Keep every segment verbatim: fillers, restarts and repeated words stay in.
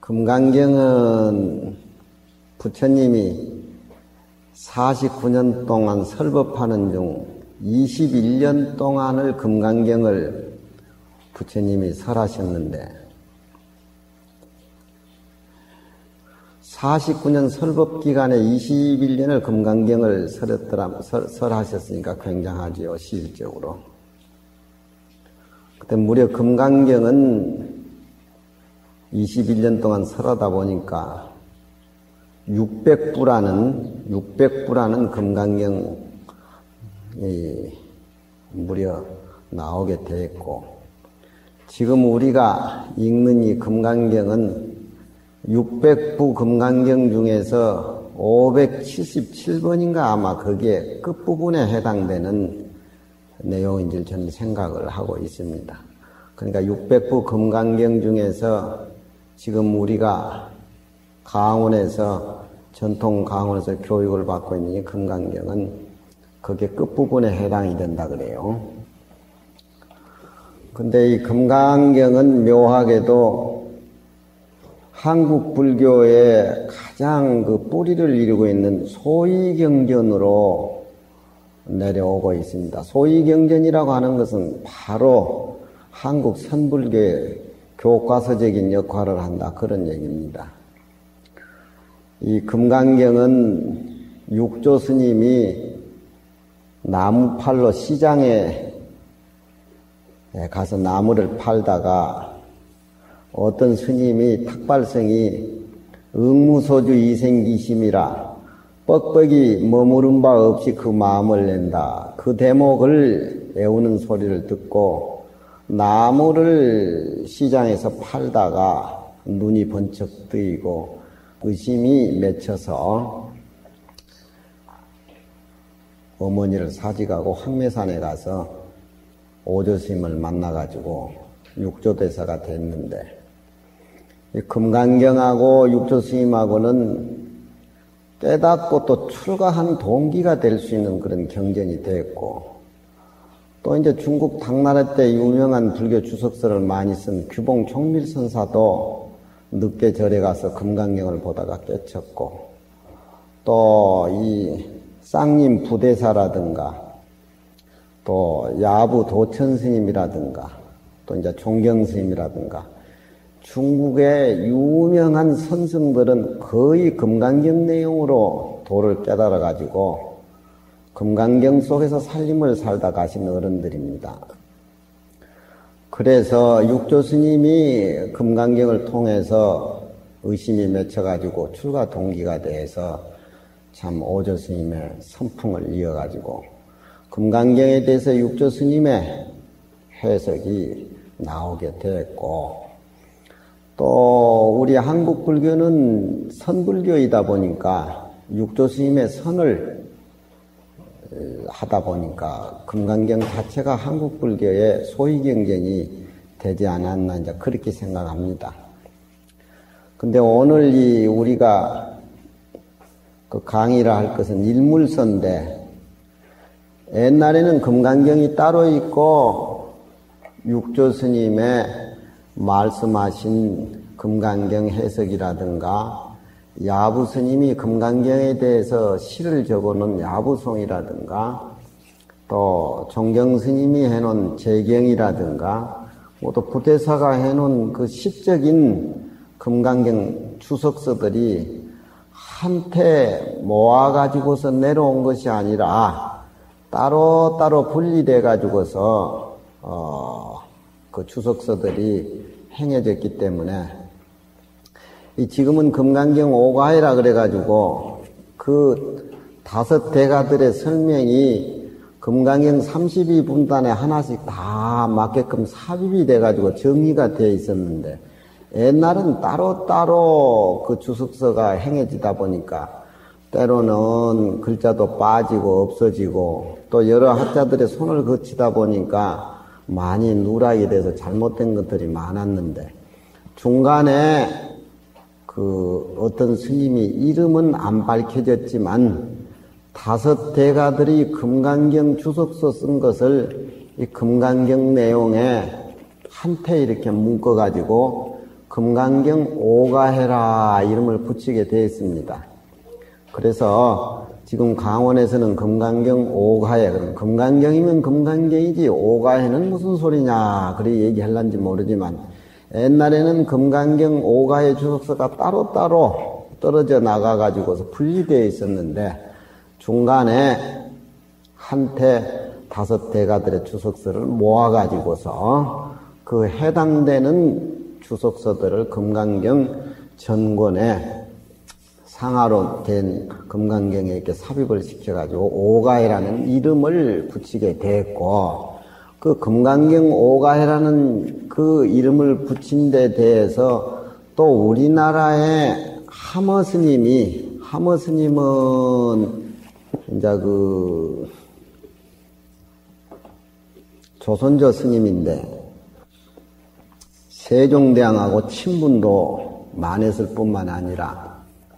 금강경은 부처님이 사십구 년 동안 설법하는 중 이십일 년 동안을 금강경을 부처님이 설하셨는데, 사십구 년 설법 기간에 이십일 년을 금강경을 설했더라, 설, 설하셨으니까 굉장하지요, 실질적으로. 그때 무려 금강경은 이십일 년 동안 설하다 보니까 육백 부라는, 육백 부라는 금강경이 무려 나오게 되었고, 지금 우리가 읽는 이 금강경은 육백 부 금강경 중에서 오백칠십칠 번인가 아마 거기에 끝부분에 해당되는 내용인 줄 저는 생각을 하고 있습니다. 그러니까 육백 부 금강경 중에서 지금 우리가 강원에서, 전통 강원에서 교육을 받고 있는 이 금강경은 거기에 끝부분에 해당이 된다 그래요. 근데 이 금강경은 묘하게도 한국 불교의 가장 그 뿌리를 이루고 있는 소위경전으로 내려오고 있습니다. 소위경전이라고 하는 것은 바로 한국 선불교의 교과서적인 역할을 한다, 그런 얘기입니다. 이 금강경은 육조 스님이 나무팔로 시장에 가서 나무를 팔다가 어떤 스님이 탁발성이 응무소주 이생기심이라 뻑뻑이 머무른 바 없이 그 마음을 낸다, 그 대목을 애우는 소리를 듣고 나무를 시장에서 팔다가 눈이 번쩍 뜨이고 의심이 맺혀서 어머니를 사직하고 황매산에 가서 오조스님을 만나가지고 육조대사가 됐는데, 이 금강경하고 육조스님하고는 깨닫고 또 출가한 동기가 될 수 있는 그런 경전이 됐고, 또 이제 중국 당나라 때 유명한 불교 주석서를 많이 쓴 규봉 총밀선사도 늦게 절에 가서 금강경을 보다가 깨쳤고, 또 이 쌍님 부대사라든가 또 야부 도천 스님이라든가 또 이제 종경 스님이라든가 중국의 유명한 선승들은 거의 금강경 내용으로 도를 깨달아 가지고 금강경 속에서 살림을 살다 가신 어른들입니다. 그래서 육조 스님이 금강경을 통해서 의심이 맺혀 가지고 출가 동기가 돼서 참 오조 스님의 선풍을 이어 가지고 금강경에 대해서 육조 스님의 해석이 나오게 됐고, 또 우리 한국 불교는 선불교이다 보니까 육조 스님의 선을 하다 보니까 금강경 자체가 한국 불교의 소위경전이 되지 않았나 이제 그렇게 생각합니다. 근데 오늘 이 우리가 그 강의를 할 것은 일물서인데, 옛날에는 금강경이 따로 있고 육조 스님의 말씀하신 금강경 해석이라든가 야부 스님이 금강경에 대해서 시를 적어놓은 야부송이라든가 또 종경 스님이 해놓은 재경이라든가 뭐 또 부대사가 해놓은 그 시적인 금강경 주석서들이 한테 모아가지고서 내려온 것이 아니라 따로따로 분리돼 가지고서 어, 그 주석서들이 행해졌기 때문에 이 지금은 금강경 오가이라 그래가지고 그 다섯 대가들의 설명이 금강경 삼십이 분단에 하나씩 다 맞게끔 삽입이 돼가지고 정리가 되어 있었는데, 옛날은 따로따로 그 주석서가 행해지다 보니까 때로는 글자도 빠지고 없어지고 또 여러 학자들의 손을 거치다 보니까 많이 누락이 돼서 잘못된 것들이 많았는데, 중간에 그 어떤 스님이 이름은 안 밝혀졌지만 다섯 대가들이 금강경 주석서 쓴 것을 이 금강경 내용에 한테 이렇게 묶어가지고 금강경 오가해라 이름을 붙이게 되었습니다. 그래서 지금 강원에서는 금강경 오가해, 그럼 금강경이면 금강경이지 오가해는 무슨 소리냐 그래 얘기할란지 모르지만 옛날에는 금강경 오가해 주석서가 따로따로 떨어져 나가가지고서 분리되어 있었는데 중간에 한테 다섯 대가들의 주석서를 모아가지고서 그 해당되는 주석서들을 금강경 전권에 상하로 된 금강경에 이렇게 삽입을 시켜가지고 오가해라는 이름을 붙이게 됐고, 그 금강경 오가해라는 그 이름을 붙인 데 대해서 또 우리나라의 하머 스님이, 하머 스님은 이제 그 조선조 스님인데 세종대왕하고 친분도 많았을 뿐만 아니라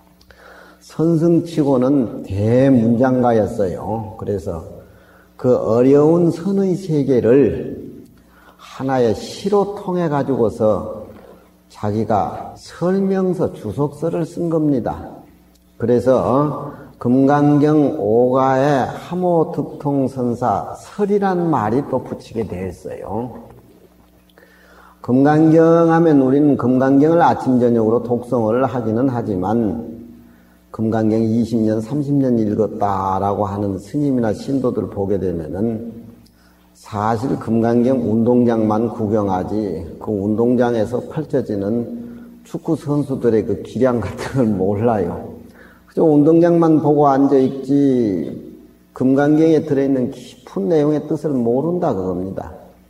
선승치고는 대문장가였어요. 그래서 그 어려운 선의 세계를 하나의 시로 통해 가지고서 자기가 설명서 주석서를 쓴 겁니다. 그래서 금강경 오가의 하모득통선사 설이란 말이 또 붙이게 되었어요. 금강경 하면 우리는 금강경을 아침 저녁으로 독성을 하기는 하지만 금강경 이십 년, 삼십 년 읽었다라고 하는 스님이나 신도들 보게 되면은 사실 금강경 운동장만 구경하지 그 운동장에서 펼쳐지는 축구 선수들의 그 기량 같은 걸 몰라요. 그저 운동장만 보고 앉아있지 금강경에 들어있는 깊은 내용의 뜻을 모른다 그겁니다.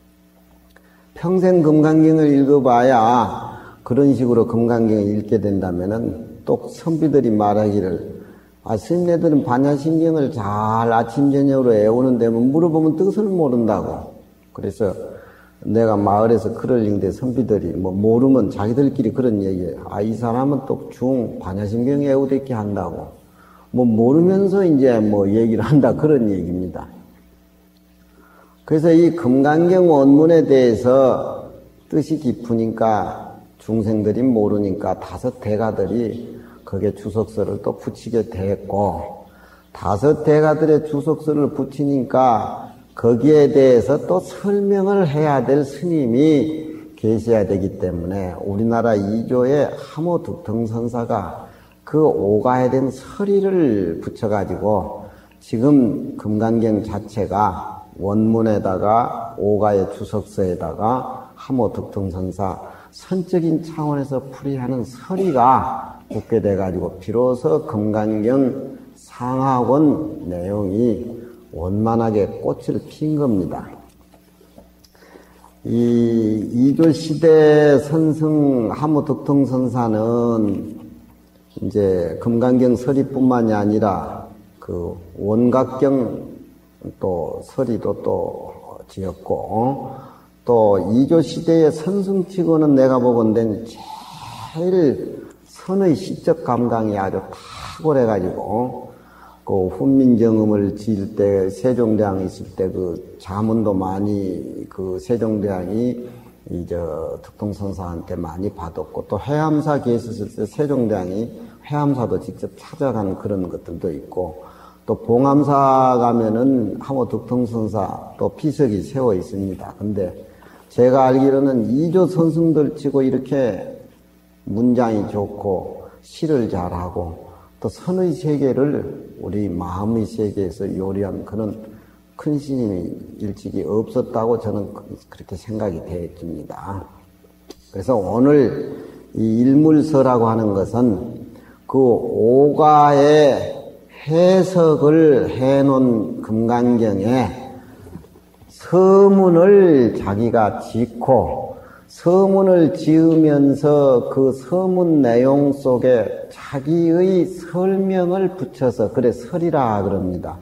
평생 금강경을 읽어봐야 그런 식으로 금강경을 읽게 된다면은 또 선비들이 말하기를 아 스님네들은 반야심경을 잘 아침 저녁으로 외우는데 뭐 물어보면 뜻을 모른다고. 그래서 내가 마을에서 글을 읽는데 선비들이 뭐 모르면 자기들끼리 그런 얘기해. 아 이 사람은 또 중 반야심경 외우듯이 한다고. 뭐 모르면서 이제 뭐 얘기를 한다 그런 얘기입니다. 그래서 이 금강경 원문에 대해서 뜻이 깊으니까 중생들이 모르니까 다섯 대가들이 거기에 주석서를 또 붙이게 됐고, 다섯 대가들의 주석서를 붙이니까 거기에 대해서 또 설명을 해야 될 스님이 계셔야 되기 때문에 우리나라 이조의 하모득통선사가 그 오가에 된 서리를 붙여가지고 지금 금강경 자체가 원문에다가 오가의 주석서에다가 하모득통선사 선적인 차원에서 풀이하는 서리가 붙게 돼가지고 비로소 금강경 상하권 내용이 원만하게 꽃을 핀 겁니다. 이 이조시대 선승 하모득통선사는 이제 금강경 서리뿐만이 아니라 그 원각경 또 서리도 또 지었고, 또 이조시대의 선승치고는 내가 보건대는 제일 선의 시적 감각이 아주 탁월해가지고 그 훈민정음을 지을 때 세종대왕이 있을 때 그 자문도 많이 그 세종대왕이 이제 득통선사한테 많이 받았고, 또 해암사 계셨을 때 세종대왕이 해암사도 직접 찾아가는 그런 것들도 있고, 또 봉암사 가면은 하모득통선사 또 비석이 세워 있습니다. 근데 제가 알기로는 이조 선승들 치고 이렇게 문장이 좋고 시를 잘하고 또 선의 세계를 우리 마음의 세계에서 요리한 그런 큰 스님이 일찍이 없었다고 저는 그렇게 생각이 되어집니다. 그래서 오늘 이 일물서라고 하는 것은 그 오가의 해석을 해놓은 금강경에 서문을 자기가 짓고 서문을 지으면서 그 서문 내용 속에 자기의 설명을 붙여서 그래 설이라 그럽니다.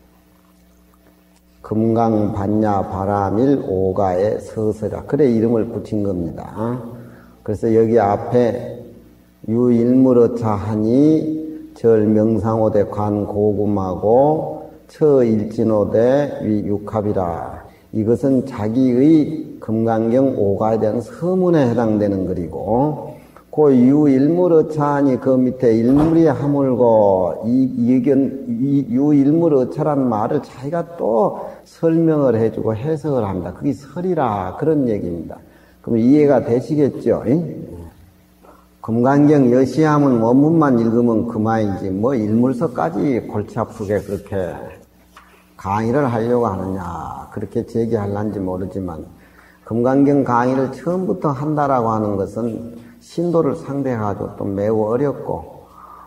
금강 반야 바라밀 오가의 서서라 그래 이름을 붙인 겁니다. 그래서 여기 앞에 유일물어차 하니 절 명상오대 관 고금하고 처 일진오대 위 육합이라. 이것은 자기의 금강경 오가에 대한 서문에 해당되는 글이고, 그 유일물어차니 그 밑에 일물이 하물고 이 의견 유일물어차란 말을 자기가 또 설명을 해주고 해석을 합니다. 그게 설이라 그런 얘기입니다. 그럼 이해가 되시겠죠? 금강경 여시함은 원문만 읽으면 그만이지 뭐 일물서까지 골치 아프게 그렇게 강의를 하려고 하느냐 그렇게 제기할란지 모르지만 금강경 강의를 처음부터 한다라고 하는 것은 신도를 상대해가지고 또 매우 어렵고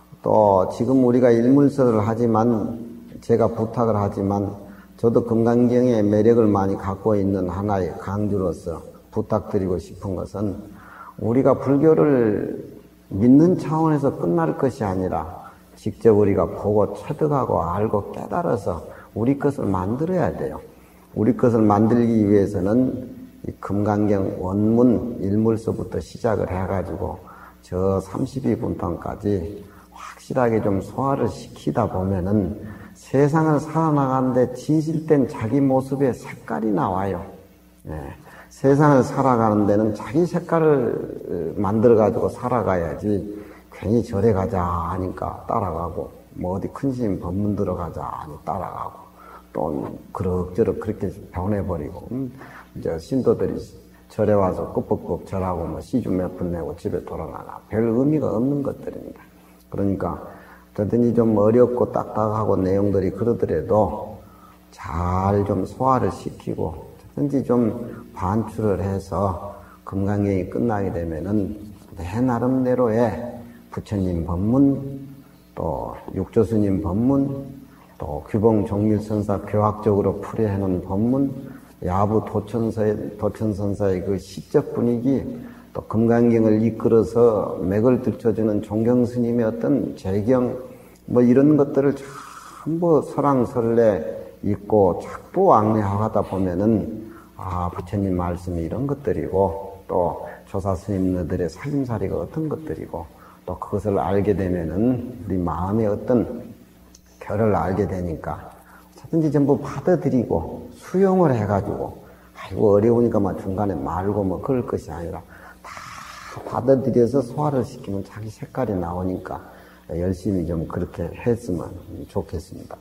또 지금 우리가 일물서를 하지만 제가 부탁을 하지만 저도 금강경의 매력을 많이 갖고 있는 하나의 강주로서 부탁드리고 싶은 것은 우리가 불교를 믿는 차원에서 끝날 것이 아니라 직접 우리가 보고 체득하고 알고 깨달아서 우리 것을 만들어야 돼요. 우리 것을 만들기 위해서는 이 금강경 원문 일물서부터 시작을 해가지고 저 삼십이 분통까지 확실하게 좀 소화를 시키다 보면은 세상을 살아나가는데 진실된 자기 모습의 색깔이 나와요. 네. 세상을 살아가는 데는 자기 색깔을 만들어가지고 살아가야지 괜히 절에 가자 하니까 따라가고 뭐 어디 큰 스님 법문 들어가자 하니 따라가고 또 그럭저럭 그렇게 변해버리고 음, 이제 신도들이 절에 와서 끄뻑끄뻑 절하고 뭐 시주 몇 푼 내고 집에 돌아가나 별 의미가 없는 것들입니다. 그러니까 어떠든지 좀 어렵고 딱딱하고 내용들이 그러더라도 잘 좀 소화를 시키고 어떤지 좀 반출을 해서 금강경이 끝나게 되면은 내 나름대로의 부처님 법문, 또 육조스님 법문, 또 규봉 종밀선사 교학적으로 풀이해놓은 법문, 야부 도천서의, 도천선사의 그 시적 분위기, 또 금강경을 이끌어서 맥을 들춰주는 종경스님의 어떤 재경, 뭐 이런 것들을 전부 설왕설래 읽고 작부 왕래하다 보면은 아 부처님 말씀이 이런 것들이고 또 조사스님들의 살림살이가 어떤 것들이고 또 그것을 알게 되면은 우리 마음의 어떤 결을 알게 되니까 뭐든지 전부 받아들이고 수용을 해가지고 아이고 어려우니까 막 중간에 말고 뭐 그럴 것이 아니라 다 받아들여서 소화를 시키면 자기 색깔이 나오니까 열심히 좀 그렇게 했으면 좋겠습니다.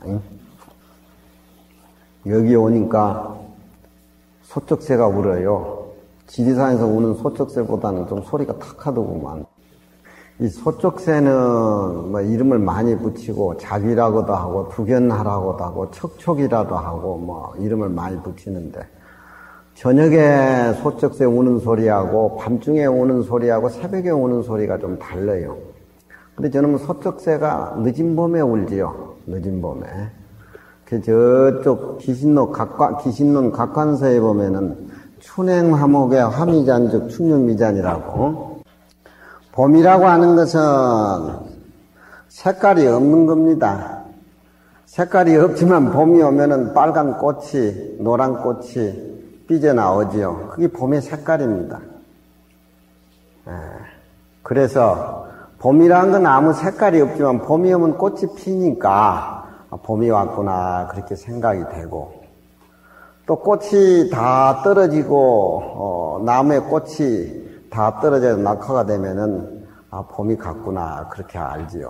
여기 오니까 소쩍새가 울어요. 지리산에서 우는 소쩍새보다는 좀 소리가 탁하더구만. 이 소쩍새는 뭐 이름을 많이 붙이고 잡이라고도 하고 두견하라고도 하고 척촉이라도 하고 뭐 이름을 많이 붙이는데 저녁에 소쩍새 우는 소리하고 밤중에 우는 소리하고 새벽에 우는 소리가 좀 달라요. 근데 저는 소쩍새가 늦은 봄에 울지요. 늦은 봄에. 그 저쪽 기신론 각관, 기신론 각관서에 보면은 춘행화목의 화미잔즉 춘유미잔이라고. 봄이라고 하는 것은 색깔이 없는 겁니다. 색깔이 없지만 봄이 오면은 빨간 꽃이, 노란 꽃이 삐져나오지요. 그게 봄의 색깔입니다. 그래서 봄이라는 건 아무 색깔이 없지만 봄이 오면 꽃이 피니까 봄이 왔구나 그렇게 생각이 되고 또 꽃이 다 떨어지고 어, 나무에 꽃이 다 떨어져서 낙화가 되면은 아 봄이 갔구나 그렇게 알지요.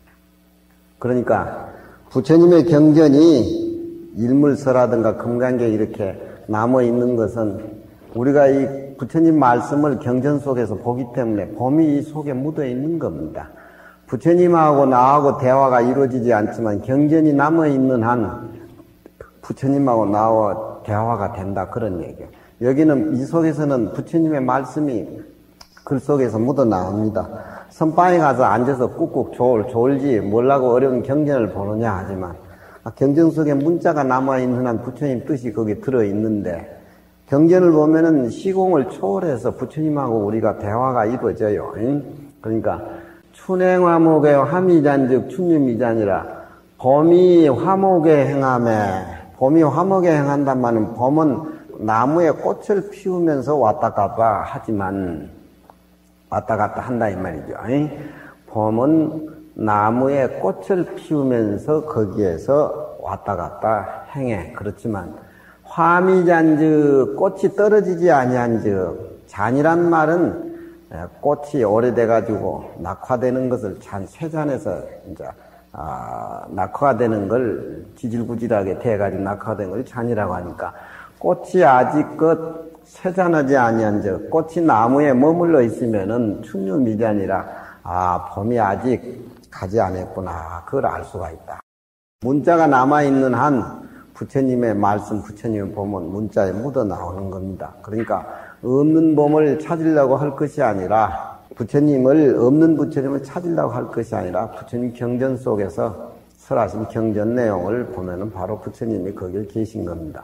그러니까 부처님의 경전이 일물서라든가 금강경에 이렇게 남아 있는 것은 우리가 이 부처님 말씀을 경전 속에서 보기 때문에 봄이 이 속에 묻어 있는 겁니다. 부처님하고 나하고 대화가 이루어지지 않지만 경전이 남아있는 한 부처님하고 나와 대화가 된다 그런 얘기예요. 여기는 이 속에서는 부처님의 말씀이 글 속에서 묻어 나옵니다. 선방에 가서 앉아서 꾹꾹 졸, 졸지 뭐라고 어려운 경전을 보느냐 하지만 경전 속에 문자가 남아있는 한 부처님 뜻이 거기 들어있는데 경전을 보면은 시공을 초월해서 부처님하고 우리가 대화가 이루어져요. 그러니까 춘행화목의 화미잔즉 춘유미잔이라 봄이 화목에 행함에 봄이 화목에 행한단 말은 봄은 나무에 꽃을 피우면서 왔다 갔다 하지만 왔다 갔다 한다 이 말이죠. 봄은 나무에 꽃을 피우면서 거기에서 왔다 갔다 행해. 그렇지만 화미잔즉 꽃이 떨어지지 아니한즉 잔이란 말은 꽃이 오래돼가지고 낙화되는 것을 잔, 쇠잔에서 이제, 아, 낙화되는 걸 지질구질하게 돼가지고 낙화된 걸 잔이라고 하니까 꽃이 아직 그 쇠잔하지 아니한 저 꽃이 나무에 머물러 있으면은 춘류미잔이라 아, 봄이 아직 가지 않았구나. 그걸 알 수가 있다. 문자가 남아있는 한 부처님의 말씀, 부처님의 봄은 문자에 묻어 나오는 겁니다. 그러니까 없는 봄을 찾으려고 할 것이 아니라 부처님을, 없는 부처님을 찾으려고 할 것이 아니라 부처님 경전 속에서 설하신 경전 내용을 보면은 바로 부처님이 거기에 계신 겁니다.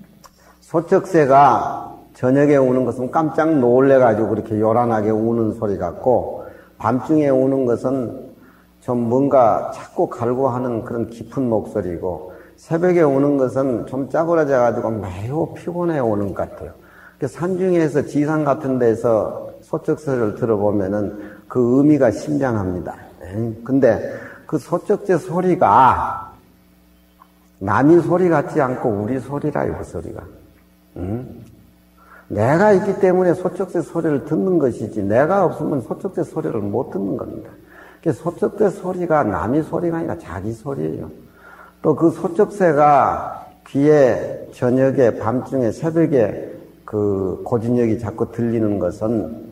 소쩍새가 저녁에 우는 것은 깜짝 놀래가지고 그렇게 요란하게 우는 소리 같고, 밤중에 우는 것은 좀 뭔가 찾고 갈고 하는 그런 깊은 목소리고, 새벽에 우는 것은 좀 짜그라져가지고 매우 피곤해 오는 것 같아요. 산중에서 지상 같은 데서 소쩍새를 들어보면은 그 의미가 심장합니다. 근데 그 소쩍새 소리가 남의 소리 같지 않고 우리 소리라, 그 소리가. 응? 내가 있기 때문에 소쩍새 소리를 듣는 것이지, 내가 없으면 소쩍새 소리를 못 듣는 겁니다. 소쩍새 소리가 남의 소리가 아니라 자기 소리예요. 또 그 소쩍새가 귀에 저녁에, 밤중에, 새벽에 그 고진역이 자꾸 들리는 것은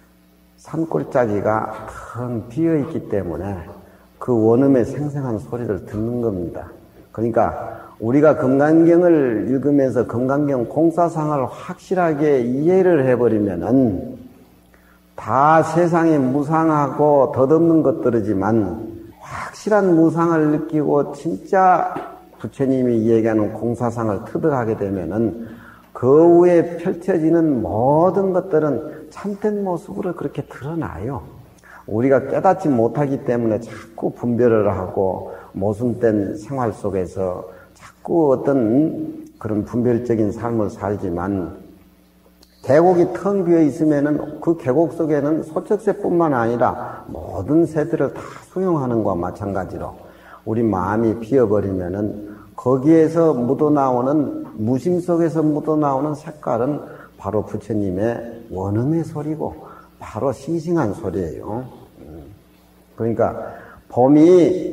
산골짜기가 텅 비어있기 때문에 그 원음의 생생한 소리를 듣는 겁니다. 그러니까 우리가 금강경을 읽으면서 금강경 공사상을 확실하게 이해를 해버리면은 다 세상이 무상하고 덧없는 것들이지만 확실한 무상을 느끼고 진짜 부처님이 얘기하는 공사상을 터득하게 되면은 그 위에 펼쳐지는 모든 것들은 참된 모습으로 그렇게 드러나요. 우리가 깨닫지 못하기 때문에 자꾸 분별을 하고 모순된 생활 속에서 자꾸 어떤 그런 분별적인 삶을 살지만, 계곡이 텅 비어 있으면은 그 계곡 속에는 소쩍새뿐만 아니라 모든 새들을 다 수용하는 것과 마찬가지로 우리 마음이 비어버리면은 거기에서 묻어나오는, 무심 속에서 묻어나오는 색깔은 바로 부처님의 원음의 소리고 바로 싱싱한 소리예요. 그러니까 봄이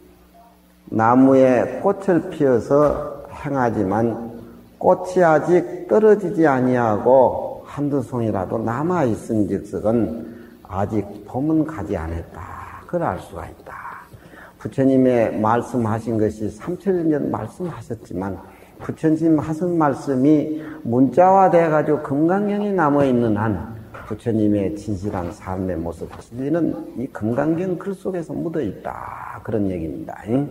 나무에 꽃을 피워서 행하지만 꽃이 아직 떨어지지 아니하고 한두 송이라도 남아있은 즉석은 아직 봄은 가지 않았다. 그걸 알 수가 있다. 부처님의 말씀하신 것이 삼천여 년 말씀하셨지만 부처님 하신 말씀이 문자화되어가지고 금강경이 남아있는 한 부처님의 진실한 삶의 모습, 진리는 이 금강경 글 속에서 묻어있다. 그런 얘기입니다.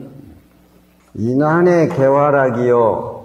인한의 개화락이요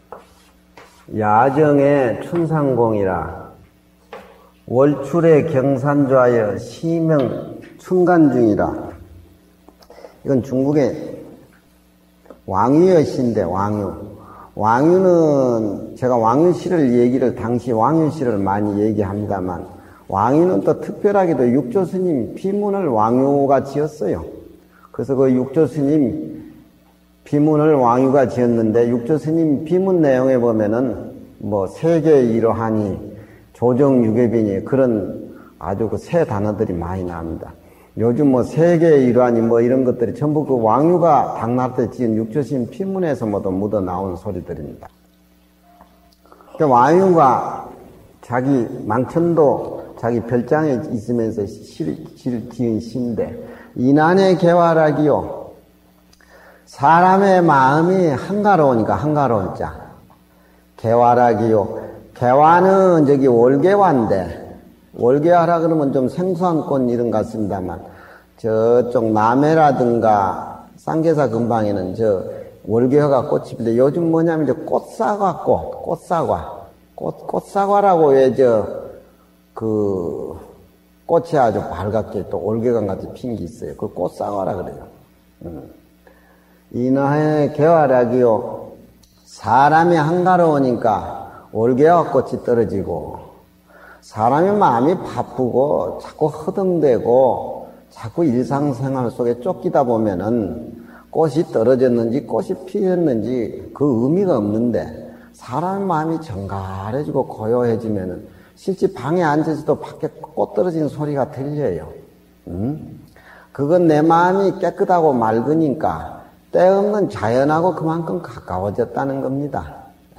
야정의 춘상공이라 월출의 경산좌여 시명 춘간중이라. 이건 중국의 왕유의 시인데, 왕유. 왕유는 제가 왕유시를 얘기를, 당시 왕유시를 많이 얘기합니다만, 왕유는 또 특별하게도 육조스님 비문을 왕유가 지었어요. 그래서 그 육조스님 비문을 왕유가 지었는데, 육조스님 비문 내용에 보면은 뭐 세계 이러하니 조정유계빈이 그런 아주 그 새 단어들이 많이 나옵니다. 요즘 뭐 세계의 일환이 뭐 이런 것들이 전부 그 왕유가 당나라 때 지은 육조스님 피문에서 모두 묻어 나온 소리들입니다. 그러니까 왕유가 자기 망천도 자기 별장에 있으면서 시, 시, 지은 시인데, 인한의 개화락이요 사람의 마음이 한가로우니까 한가로운 자. 개화락이요. 개화는 저기 월개화인데, 월개화라 그러면 좀 생소한 꽃 이름 같습니다만, 저쪽 남해라든가 쌍계사 근방에는 저 월개화가 꽃이 피는데, 요즘 뭐냐면 저 꽃사과 꽃, 꽃사과. 꽃, 꽃사과라고 왜 저, 그, 꽃이 아주 밝게 또 올개강 같이 핀 게 있어요. 그걸 꽃사과라 그래요. 음. 인하의 개화락이요. 사람이 한가로우니까 올개화 꽃이 떨어지고, 사람의 마음이 바쁘고 자꾸 허둥대고 자꾸 일상생활 속에 쫓기다 보면은 꽃이 떨어졌는지 꽃이 피었는지 그 의미가 없는데, 사람의 마음이 정갈해지고 고요해지면은 실제 방에 앉아서도 밖에 꽃 떨어지는 소리가 들려요. 음? 그건 내 마음이 깨끗하고 맑으니까 때없는 자연하고 그만큼 가까워졌다는 겁니다.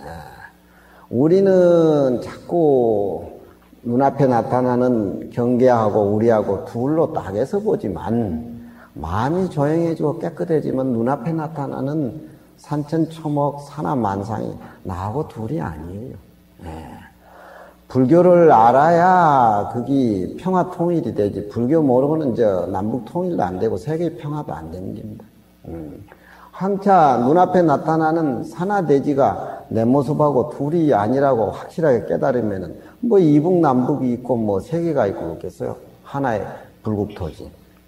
우리는 자꾸 눈앞에 나타나는 경계하고 우리하고 둘로 딱해서 보지만 마음이 조용해지고 깨끗해지면 눈앞에 나타나는 산천초목 산화만상이 나하고 둘이 아니에요. 예. 불교를 알아야 그게 평화통일이 되지, 불교 모르고는 저 남북통일도 안 되고 세계 평화도 안 되는 겁니다. 음. 한차 눈앞에 나타나는 산화대지가 내 모습하고 둘이 아니라고 확실하게 깨달으면은 뭐 이북 남북이 있고 뭐 세계가 있고 그렇겠어요. 하나의 불국토지.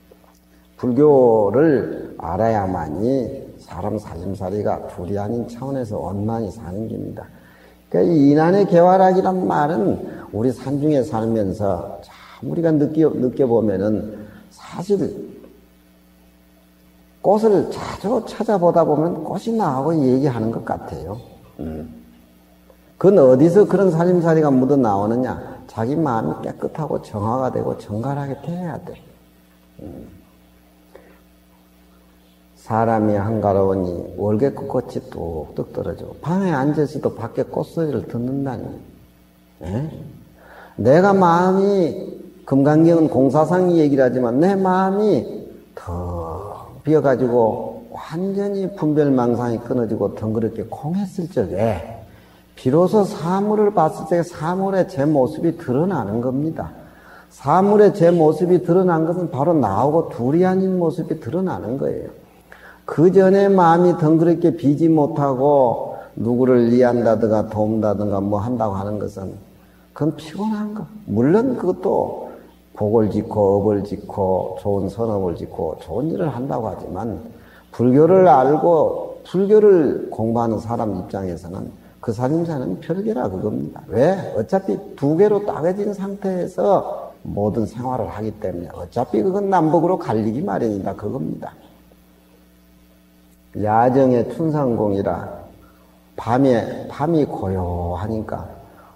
불교를 알아야만이 사람 살림살이가 둘이 아닌 차원에서 원만히 사는 겁니다. 그러니까 이 인한의 개화락이란 말은 우리 산중에 살면서 참 우리가 느껴, 느껴보면은 사실 꽃을 자주 찾아보다 보면 꽃이 나하고 얘기하는 것 같아요. 음. 그건 어디서 그런 살림살이가 묻어 나오느냐? 자기 마음이 깨끗하고 정화가 되고 정갈하게 돼야 돼. 음. 사람이 한가로우니 월계꽃 꽃이 뚝뚝 떨어지고 방에 앉아서도 밖에 꽃소리를 듣는다니. 에? 내가 마음이 금강경은 공사상 얘기를 하지만 내 마음이 더 비어가지고 완전히 분별망상이 끊어지고 덩그렇게 공했을 적에 비로소 사물을 봤을 때 사물의 제 모습이 드러나는 겁니다. 사물의 제 모습이 드러난 것은 바로 나하고 둘이 아닌 모습이 드러나는 거예요. 그 전에 마음이 덩그렇게 비지 못하고 누구를 이해한다든가 도움다든가 뭐 한다고 하는 것은 그건 피곤한 거. 물론 그것도 복을 짓고 업을 짓고 좋은 선업을 짓고 좋은 일을 한다고 하지만 불교를 알고 불교를 공부하는 사람 입장에서는 그 살림살이는 별개라 그겁니다. 왜? 어차피 두 개로 따개진 상태에서 모든 생활을 하기 때문에 어차피 그건 남북으로 갈리기 마련이다 그겁니다. 야정의 춘상공이라 밤에 밤이 고요하니까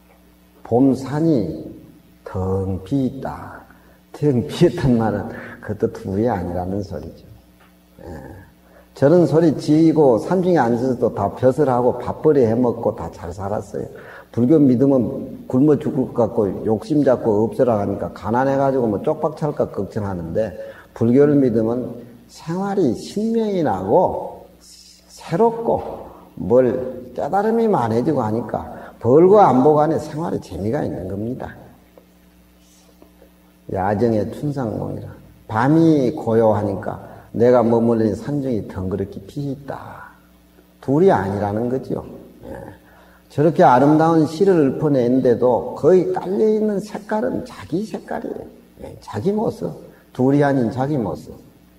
봄산이 텅 비있다. 텅 비었단 말은 그것도 둘이 아니라는 소리죠. 예. 저런 소리 지고 산중에 앉아서도 다 벼슬 하고 밥벌이 해먹고 다 잘 살았어요. 불교 믿으면 굶어 죽을 것 같고 욕심 잡고 없애라 하니까 가난해가지고 뭐 쪽박 찰까 걱정하는데 불교를 믿으면 생활이 신명이 나고 새롭고 뭘 깨달음이 많아지고 하니까 벌과 안보 간에 생활에 재미가 있는 겁니다. 야정의 춘상공이라 밤이 고요하니까 내가 머물린 산중이 덩그렇게 비있다. 둘이 아니라는 거죠. 예. 저렇게 아름다운 시를 읊어내는데도 거의 깔려있는 색깔은 자기 색깔이에요. 예. 자기 모습. 둘이 아닌 자기 모습.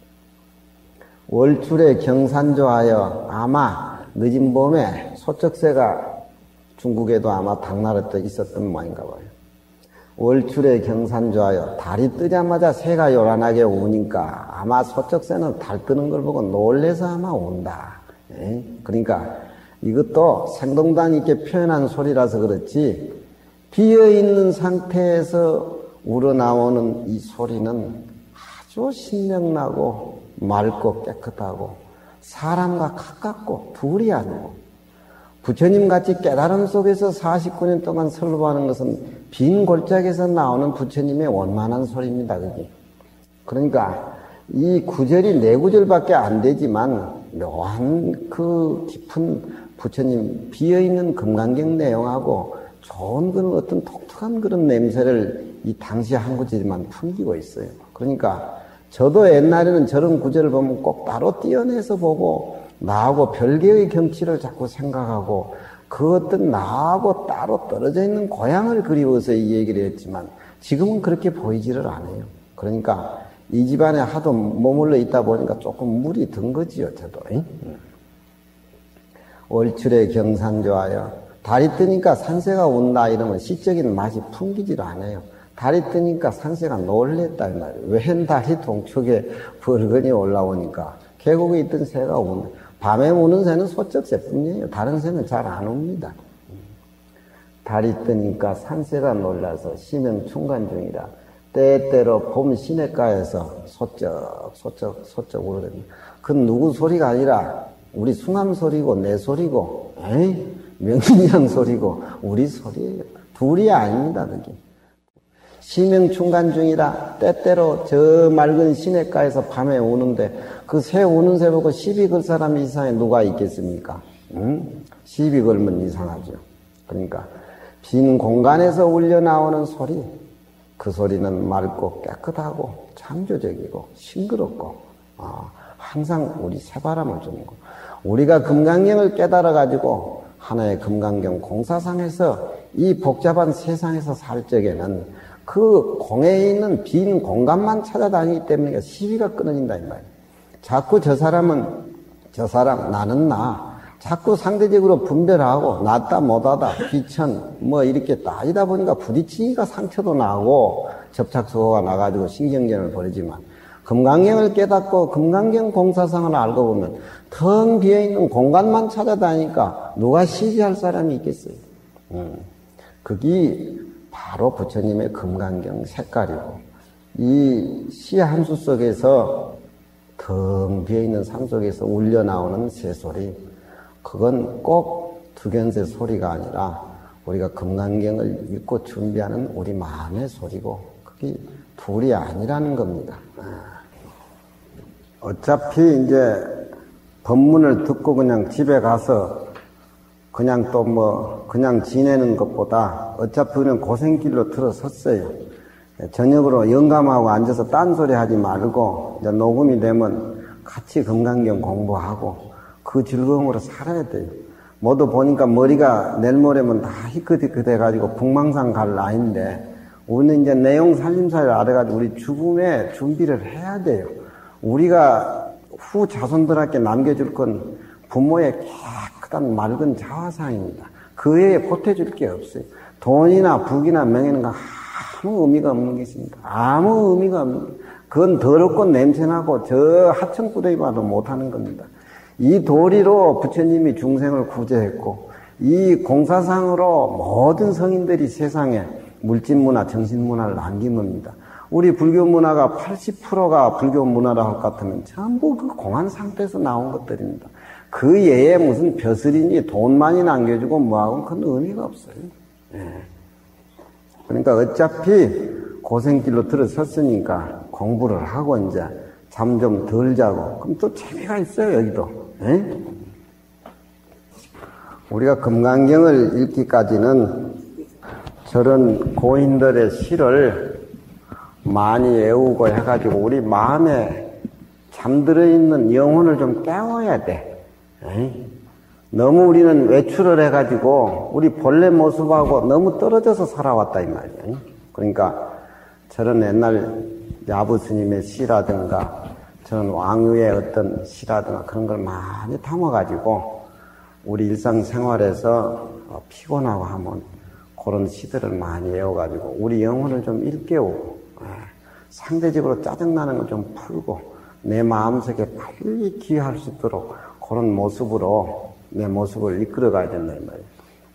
월출에 경산조하여 아마 늦은 봄에 소쩍새가 중국에도 아마 당나라 때 있었던 모양인가 봐요. 월출에 경산조하여 달이 뜨자마자 새가 요란하게 우니까 아마 소쩍새는 달 뜨는 걸 보고 놀래서 아마 운다. 예? 그러니까 이것도 생동감 있게 표현한 소리라서 그렇지 비어있는 상태에서 우러나오는 이 소리는 아주 신명나고 맑고 깨끗하고 사람과 가깝고 둘이 아니고 부처님같이 깨달음 속에서 사십구 년 동안 설법하는 것은 빈 골짜기에서 나오는 부처님의 원만한 소리입니다. 그게. 그러니까 이 구절이 네 구절밖에 안 되지만 묘한 그 깊은 부처님 비어있는 금강경 내용하고 좋은 그런 어떤 독특한 그런 냄새를 이 당시 한 구절만 풍기고 있어요. 그러니까 저도 옛날에는 저런 구절을 보면 꼭 따로 띄어내서 보고 나하고 별개의 경치를 자꾸 생각하고 그 어떤 나하고 따로 떨어져 있는 고향을 그리워서 이 얘기를 했지만 지금은 그렇게 보이지를 않아요. 그러니까 이 집안에 하도 머물러 있다 보니까 조금 물이 든 거지요, 저도. 응? 월출에 경산조하여 달이 뜨니까 산새가 온다 이러면 시적인 맛이 풍기질 않아요. 달이 뜨니까 산새가 놀랬다 이 말이에요. 웬 달이 동쪽에 벌건이 올라오니까 계곡에 있던 새가 온다. 밤에 우는 새는 소쩍새뿐이에요. 다른 새는 잘 안 옵니다. 달이 뜨니까 산새가 놀라서 심형충간 중이라. 때때로 봄 시냇가에서 소쩍 소쩍 소쩍 울어댑니다. 그건 누구 소리가 아니라 우리 숭암 소리고 내 소리고 에이 명인양 소리고 우리 소리예요. 둘이 아닙니다. 그게. 심형충간 중이라. 때때로 저 맑은 시냇가에서 밤에 우는데 그 새 우는 새 보고 시비 걸 사람이 이상해 누가 있겠습니까? 응? 시비 걸면 이상하죠. 그러니까 빈 공간에서 울려 나오는 소리, 그 소리는 맑고 깨끗하고 창조적이고 싱그럽고 어, 항상 우리 새바람을 주는 거. 우리가 금강경을 깨달아 가지고 하나의 금강경 공사상에서 이 복잡한 세상에서 살 적에는 그 공에 있는 빈 공간만 찾아다니기 때문에 시비가 끊어진다 이 말이에요. 자꾸 저 사람은 저 사람 나는 나 자꾸 상대적으로 분별하고 낫다 못하다 귀천 뭐 이렇게 따지다 보니까 부딪히니까 상처도 나고 접착소가 나가지고 신경전을 벌이지만 금강경을 깨닫고 금강경 공사상을 알고 보면 텅 비어있는 공간만 찾아다니까 누가 시비할 사람이 있겠어요. 음. 그게 바로 부처님의 금강경 색깔이고 이 시 한 수 속에서 텅 비어있는 삶 속에서 울려 나오는 새소리, 그건 꼭 두견새 소리가 아니라 우리가 금강경을 읽고 준비하는 우리 마음의 소리고 그게 둘이 아니라는 겁니다. 어차피 이제 법문을 듣고 그냥 집에 가서 그냥 또 뭐 그냥 지내는 것보다 어차피 우리는 고생길로 들어섰어요. 저녁으로 영감하고 앉아서 딴소리 하지 말고 이제 녹음이 되면 같이 금강경 공부하고 그 즐거움으로 살아야 돼요. 모두 보니까 머리가 내일 모레면 다 희끗희끗 해가지고 북망산 갈 나이인데 우리는 이제 내용 살림살이를 알아가지고 우리 죽음에 준비를 해야 돼요. 우리가 후 자손들에게 남겨줄 건 부모의 깨끗한 맑은 자화상입니다. 그 외에 보태줄 게 없어요. 돈이나 북이나 명예는 아무 의미가 없는 것입니다. 아무 의미가 없는 것입니다. 그건 더럽고 냄새나고 저 하천구덩이 봐도 못하는 겁니다. 이 도리로 부처님이 중생을 구제했고 이 공사상으로 모든 성인들이 세상에 물질문화, 정신문화를 남긴 겁니다. 우리 불교 문화가 팔십 퍼센트가 불교 문화라 할 것 같으면 전부 그 공안 상태에서 나온 것들입니다. 그 예에 무슨 벼슬이니 돈 많이 남겨주고 뭐하고 그건 의미가 없어요. 예. 그러니까 어차피 고생길로 들어섰으니까 공부를 하고 이제 잠 좀 덜 자고 그럼 또 재미가 있어요 여기도. 예? 우리가 금강경을 읽기까지는 저런 고인들의 시를 많이 외우고 해가지고 우리 마음에 잠들어 있는 영혼을 좀 깨워야 돼. 에이? 너무 우리는 외출을 해가지고 우리 본래 모습하고 너무 떨어져서 살아왔다 이 말이야. 그러니까 저런 옛날 야부 스님의 시라든가 저런 왕유의 어떤 시라든가 그런 걸 많이 담아가지고 우리 일상생활에서 피곤하고 하면 그런 시들을 많이 외워가지고 우리 영혼을 좀 일깨우고 상대적으로 짜증나는 걸 좀 풀고 내 마음속에 빨리 기여할 수 있도록 그런 모습으로 내 모습을 이끌어가야 된다 이 말이에요.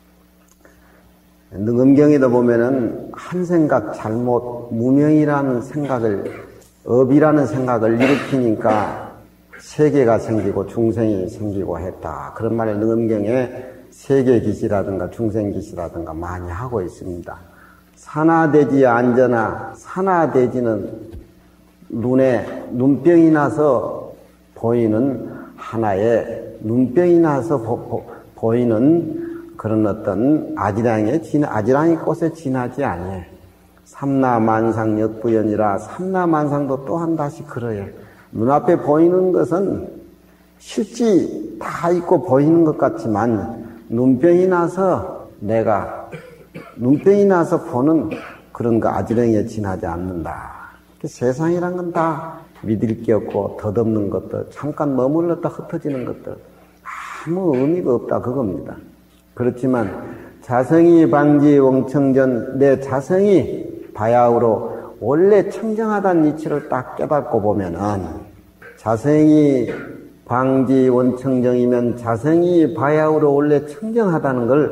능엄경에도 보면은 한 생각 잘못 무명이라는 생각을 업이라는 생각을 일으키니까 세계가 생기고 중생이 생기고 했다. 그런 말을 능엄경에 세계기시라든가 중생기시라든가 많이 하고 있습니다. 산화대지 안전하, 산화대지는 눈에 눈병이 나서 보이는 하나의 눈병이 나서 보, 보, 보이는 그런 어떤 아지랑의 진, 아지랑이 꽃에 지나지 아니해. 삼라만상 역부연이라 삼라만상도 또한 다시 그러해. 눈앞에 보이는 것은 실지 다 있고 보이는 것 같지만 눈병이 나서 내가 눈병이 나서 보는 그런 거 아지랑이에 지나지 않는다. 세상이란 건 다 믿을 게 없고 덧없는 것들, 잠깐 머물렀다 흩어지는 것들 아무 의미가 없다 그겁니다. 그렇지만 자성이 방지 원청전 내 자성이 바야흐로 원래 청정하다는 이치를 딱 깨닫고 보면은 자성이 방지 원청정이면 자성이 바야흐로 원래 청정하다는 걸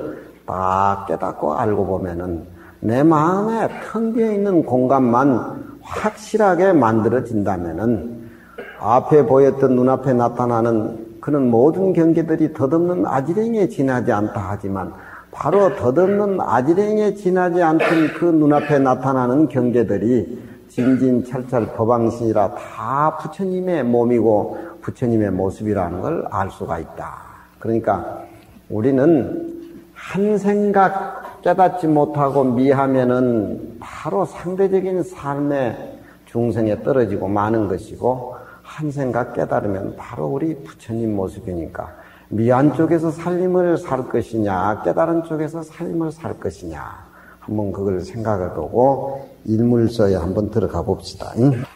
딱 깨닫고 알고 보면은 내 마음에 텅 비어 있는 공간만 확실하게 만들어진다면은 앞에 보였던 눈앞에 나타나는 그런 모든 경계들이 덧없는 아지랭이에 지나지 않다 하지만 바로 덧없는 아지랭이에 지나지 않던 그 눈앞에 나타나는 경계들이 진진철철 법왕신이라 다 부처님의 몸이고 부처님의 모습이라는 걸 알 수가 있다. 그러니까 우리는 한 생각 깨닫지 못하고 미하면은 바로 상대적인 삶의 중생에 떨어지고 마는 것이고 한 생각 깨달으면 바로 우리 부처님 모습이니까 미한 쪽에서 살림을 살 것이냐 깨달은 쪽에서 살림을 살 것이냐 한번 그걸 생각해보고 일물서에 한번 들어가 봅시다.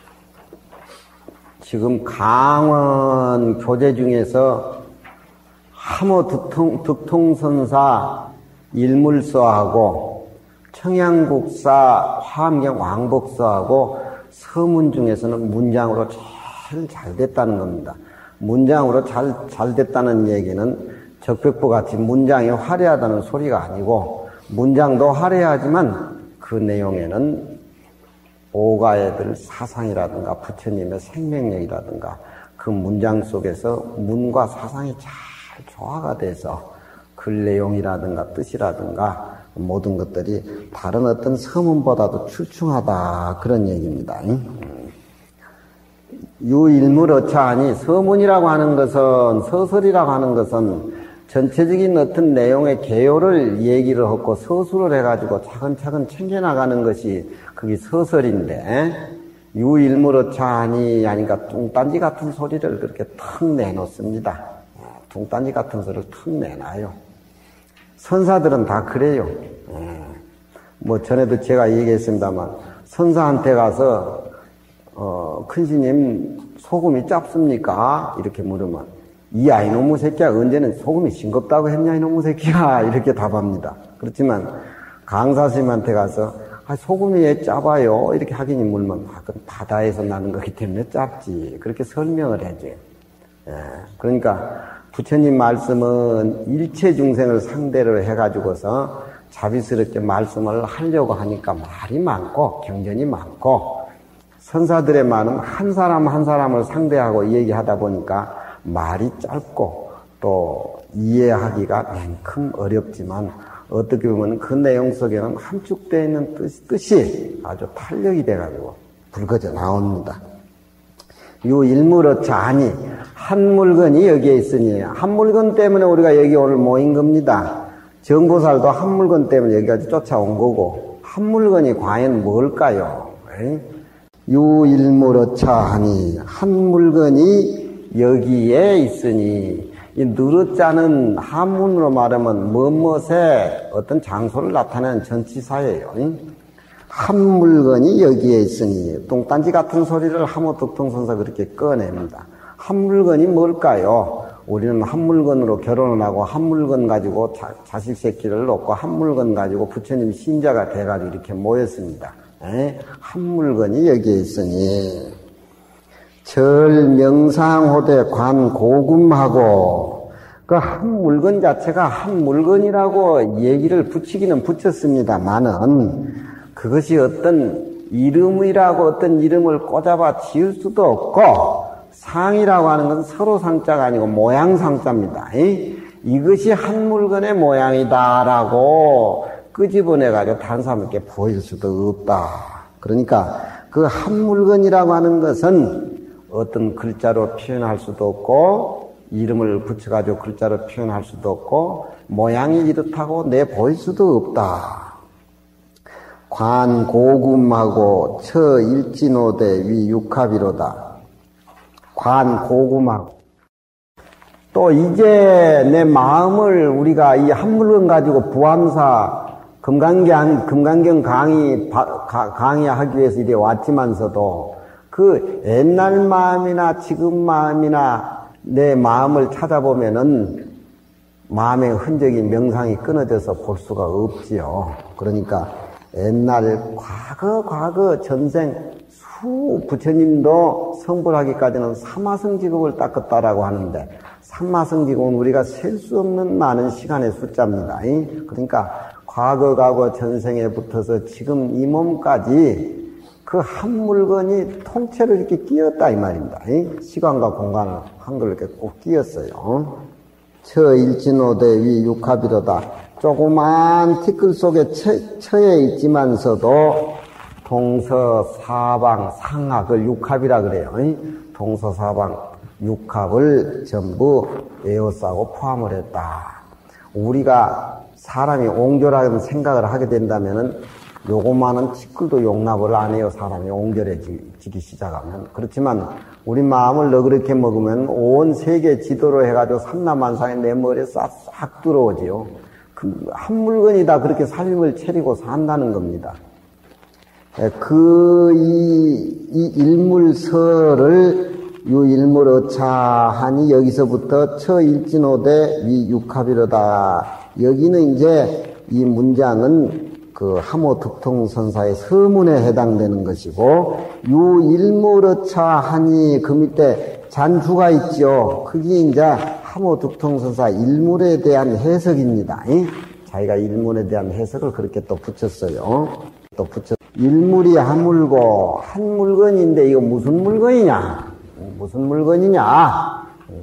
지금 강원 교재 중에서 함호 득통, 득통선사 일물서하고 청양국사 화엄경 왕복서하고 서문 중에서는 문장으로 제일 잘 됐다는 겁니다. 문장으로 잘, 잘 됐다는 얘기는 적벽부 같이 문장이 화려하다는 소리가 아니고 문장도 화려하지만 그 내용에는 오가애들 사상이라든가 부처님의 생명력이라든가 그 문장 속에서 문과 사상이 잘 조화가 돼서 글 내용이라든가 뜻이라든가 모든 것들이 다른 어떤 서문보다도 출중하다 그런 얘기입니다. 유일물어차하니 서문이라고 하는 것은 서설이라고 하는 것은 전체적인 어떤 내용의 개요를 얘기를 하고 서술을 해가지고 차근차근 챙겨나가는 것이 그게 서설인데 유일물어차하니 하니까 뚱딴지 같은 소리를 그렇게 턱 내놓습니다. 뚱딴지 같은 소리를 턱 내놔요. 선사들은 다 그래요. 뭐 전에도 제가 얘기했습니다만 선사한테 가서 어, 큰 스님 소금이 짭습니까? 이렇게 물으면 이 아이 놈의 새끼야 언제는 소금이 싱겁다고 했냐 이놈의 새끼야 이렇게 답합니다. 그렇지만 강사스님한테 가서 아, 소금이 왜 짜봐요? 이렇게 하긴이 물면 아, 그건 바다에서 나는 거기 때문에 짭지 그렇게 설명을 해줘요. 예, 그러니까 부처님 말씀은 일체 중생을 상대로 해가지고서 자비스럽게 말씀을 하려고 하니까 말이 많고 경전이 많고 선사들의 말은 한 사람 한 사람을 상대하고 얘기하다 보니까 말이 짧고 또 이해하기가 맨큼 어렵지만 어떻게 보면 그 내용 속에는 함축되어 있는 뜻, 뜻이 아주 탄력이 돼가지고 불거져 나옵니다. 요 일물어차하니 한 물건이 여기에 있으니 한 물건 때문에 우리가 여기 오늘 모인 겁니다. 정보살도 한 물건 때문에 여기까지 쫓아온 거고 한 물건이 과연 뭘까요? 유일물어차하니 한 물건이 여기에 있으니 이 누르자는 한문으로 말하면 뭐뭇의 어떤 장소를 나타내는 전치사예요. 한 물건이 여기에 있으니 똥딴지 같은 소리를 함호득통선사 그렇게 꺼냅니다. 한 물건이 뭘까요? 우리는 한 물건으로 결혼을 하고 한 물건 가지고 자, 자식 새끼를 놓고 한 물건 가지고 부처님 신자가 돼가지고 이렇게 모였습니다. 에? 한 물건이 여기에 있으니 절 명상호대 관 고금하고 그 한 물건 자체가 한 물건이라고 얘기를 붙이기는 붙였습니다만은 그것이 어떤 이름이라고 어떤 이름을 꽂아봐 지을 수도 없고 상이라고 하는 것은 서로 상자가 아니고 모양 상자입니다. 이것이 한 물건의 모양이다라고 끄집어내가지고 다른 사람에게 보일 수도 없다. 그러니까 그 한 물건이라고 하는 것은 어떤 글자로 표현할 수도 없고 이름을 붙여가지고 글자로 표현할 수도 없고 모양이 이렇다고 내보일 수도 없다. 관 고금하고 처 일진호대 위 육합이로다. 관 고금하고 또 이제 내 마음을 우리가 이 한 물건 가지고 부암사 금강경, 금강경 강의, 강의하기 위해서 이래 왔지만서도 그 옛날 마음이나 지금 마음이나 내 마음을 찾아보면은 마음의 흔적이 명상이 끊어져서 볼 수가 없지요. 그러니까 옛날 과거, 과거 전생 후 부처님도 성불하기까지는 삼화성직업을 닦았다라고 하는데 삼화성직업은 우리가 셀 수 없는 많은 시간의 숫자입니다. 그러니까 과거 과거 전생에 붙어서 지금 이 몸까지 그 한 물건이 통째로 이렇게 끼었다 이 말입니다. 시간과 공간을 한 걸 이렇게 꼭 끼었어요. 처 일진오대 위 육합이로다. 조그만 티끌 속에 처, 처에 있지만서도 동서사방 상하, 그걸 육합이라 그래요. 동서사방 육합을 전부 에워싸고 포함을 했다. 우리가 사람이 옹졸하는 생각을 하게 된다면은 요거만은 티끌도 용납을 안 해요. 사람이 옹졸해지기 시작하면. 그렇지만 우리 마음을 너그럽게 먹으면 온 세계 지도로 해가지고 삼라만상에 내 머리에 싹, 싹 들어오지요. 그 한 물건이 다 그렇게 살림을 차리고 산다는 겁니다. 그, 이, 이 일물서를, 요 일물어차하니 여기서부터 처일진오대 위 육합이로다. 여기는 이제 이 문장은 그 하모득통선사의 서문에 해당되는 것이고, 요 일물어차하니 그 밑에 잔주가 있죠. 그게 이제 하모득통선사 일물에 대한 해석입니다. 자기가 일물에 대한 해석을 그렇게 또 붙였어요. 또 붙였, 일물이 한 물고, 한 물건인데 이거 무슨 물건이냐? 무슨 물건이냐?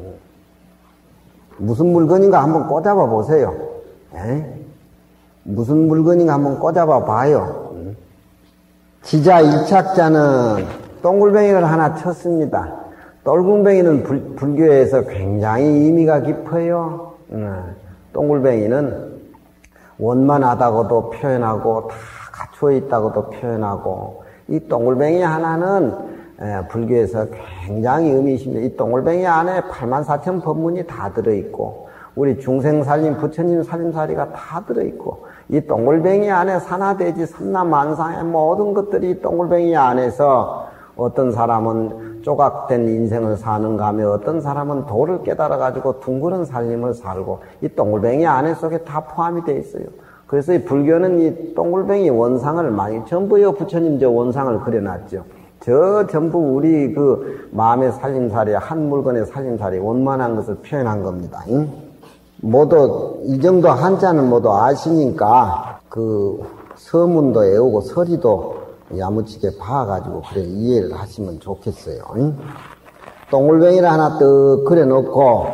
무슨 물건인가 한번 꽂아봐 보세요. 에? 무슨 물건인가 한번 꽂아봐 봐요. 지자 일착자는 똥굴뱅이를 하나 쳤습니다. 똥굴뱅이는 불, 불교에서 굉장히 의미가 깊어요. 음, 똥굴뱅이는 원만하다고도 표현하고 다 갖추어 있다고도 표현하고, 이 똥굴뱅이 하나는 에, 불교에서 굉장히 의미 있습니다. 이 똥굴뱅이 안에 팔만 사천 법문이 다 들어있고, 우리 중생살림, 부처님 살림살이가 다 들어있고, 이 똥굴뱅이 안에 산하대지 삼라만상의 모든 것들이 이 똥굴뱅이 안에서 어떤 사람은 조각된 인생을 사는가 하며 어떤 사람은 도를 깨달아가지고 둥그런 살림을 살고, 이 똥굴뱅이 안에 속에 다 포함이 되어 있어요. 그래서 이 불교는 이 똥굴뱅이 원상을 많이, 전부요 부처님 저 원상을 그려놨죠. 저 전부 우리 그 마음의 살림살이, 한 물건의 살림살이 원만한 것을 표현한 겁니다. 응? 모두 이 정도 한자는 모두 아시니까 그 서문도 외우고 서리도 야무지게 봐가지고 그래 이해를 하시면 좋겠어요. 응? 똥굴뱅이를 하나 떡 그려놓고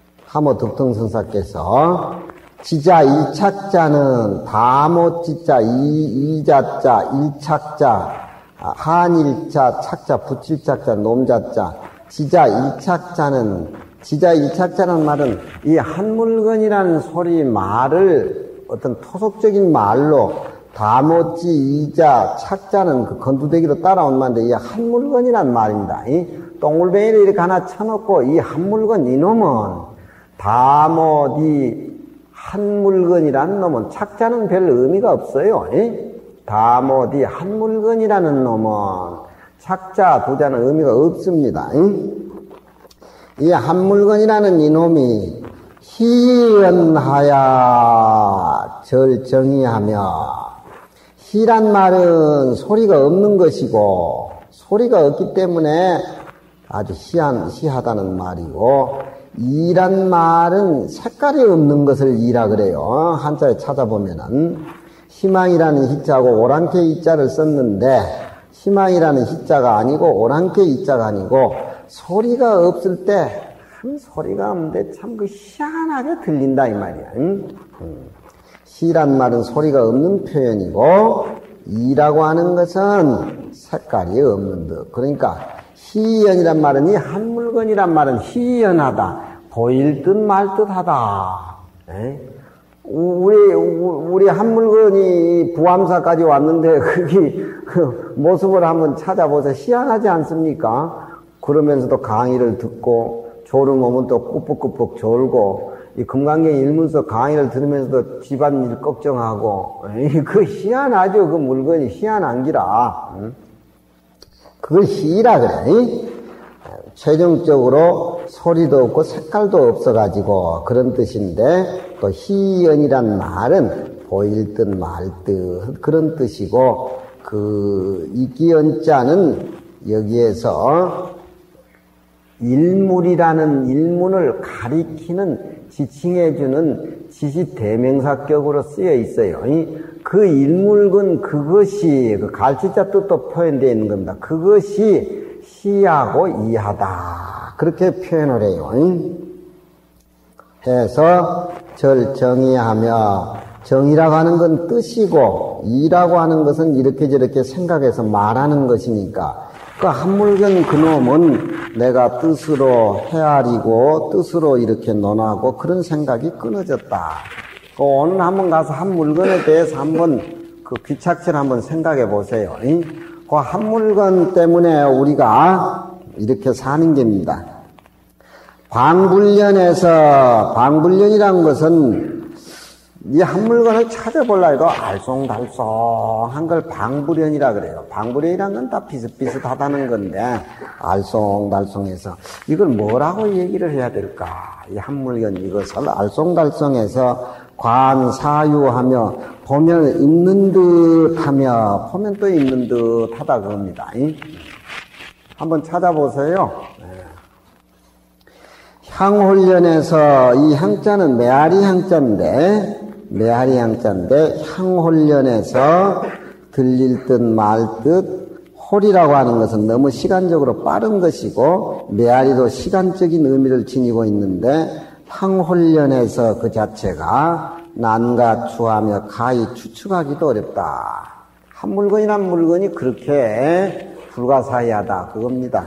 하모득통선사께서 지자 이착자는 다모지자 이, 이자자 일착자 한일자 착자 부칠착자 놈자자 지자 일착자는, 지자 일착자는 말은 이 한 물건이라는 소리 말을 어떤 토속적인 말로 다모지 이자 착자는 그 건두대기로 따라온 말인데 이 한 물건이란 말입니다. 이 똥굴뱅이를 이렇게 하나 쳐놓고 이 한 물건 이놈은 다모디 한 물건이라는 놈은 착자는 별 의미가 없어요. 이? 다모디 한 물건이라는 놈은 착자 두자는 의미가 없습니다. 이 한 물건이라는 이놈이 희연하야 절정이하며, 희란 말은 소리가 없는 것이고 소리가 없기 때문에 아주 희한, 희하다는 말이고, 이란 말은 색깔이 없는 것을 이라 그래요. 한자에 찾아보면은 희망이라는 희자고 오랑캐 이자를 썼는데, 희망이라는 희자가 아니고 오랑캐 이자가 아니고 소리가 없을 때 참 소리가 없는데 참 그 희한하게 들린다 이 말이야. 응? 응. 희란 말은 소리가 없는 표현이고 이라고 하는 것은 색깔이 없는 듯. 그러니까 희연이란 말은, 이 한 물건이란 말은 희연하다, 보일 듯 말 듯하다. 에? 우리, 우리 한 물건이 부암사까지 왔는데, 거기, 그 모습을 한번 찾아보세요. 희한하지 않습니까? 그러면서도 강의를 듣고, 졸음 오면 또 꾸벅꾸벅 졸고, 이 금강경 일문서 강의를 들으면서도 집안일 걱정하고, 에이, 그 희한하죠. 그 물건이 희한한 기라. 응? 그걸 희라 그래. 최종적으로 소리도 없고 색깔도 없어가지고 그런 뜻인데, 또 희연이란 말은 보일 듯 말 듯 그런 뜻이고, 그 이기연자는 여기에서 일물이라는 일문을 가리키는 지칭해주는 지시대명사격으로 쓰여 있어요. 그 일물은 그것이 그 갈치자 뜻도 표현되어 있는 겁니다. 그것이 시하고 이하다. 그렇게 표현을 해요. 해서 절정의하며 정이라고 하는 건 뜻이고 이라고 하는 것은 이렇게 저렇게 생각해서 말하는 것이니까 그 한물견 그놈은 내가 뜻으로 헤아리고 뜻으로 이렇게 논하고 그런 생각이 끊어졌다. 그 오늘 한번 가서 한물건에 대해서 한번 그 귀착질 한번 생각해 보세요. 그 한물건 때문에 우리가 이렇게 사는 겁니다. 방불련에서 방불련이라는 것은 이 한물건을 찾아보려 해도 알쏭달쏭한 걸 방불련이라 그래요. 방불련이라는 건 다 비슷비슷하다는 건데 알쏭달쏭해서 이걸 뭐라고 얘기를 해야 될까? 이 한물건 이것을 알쏭달쏭해서 관사유하며 보면 있는 듯하며 보면 또 있는 듯하다 그겁니다. 한번 찾아보세요. 향홀련에서 이 향자는 메아리 향자인데 메아리 향자인데 향홀련에서 들릴 듯 말 듯 홀이라고 하는 것은 너무 시간적으로 빠른 것이고 메아리도 시간적인 의미를 지니고 있는데 향홀련에서 그 자체가 난가 추하며 가히 추측하기도 어렵다. 한 물건이란 물건이 그렇게 불가사의하다 그겁니다.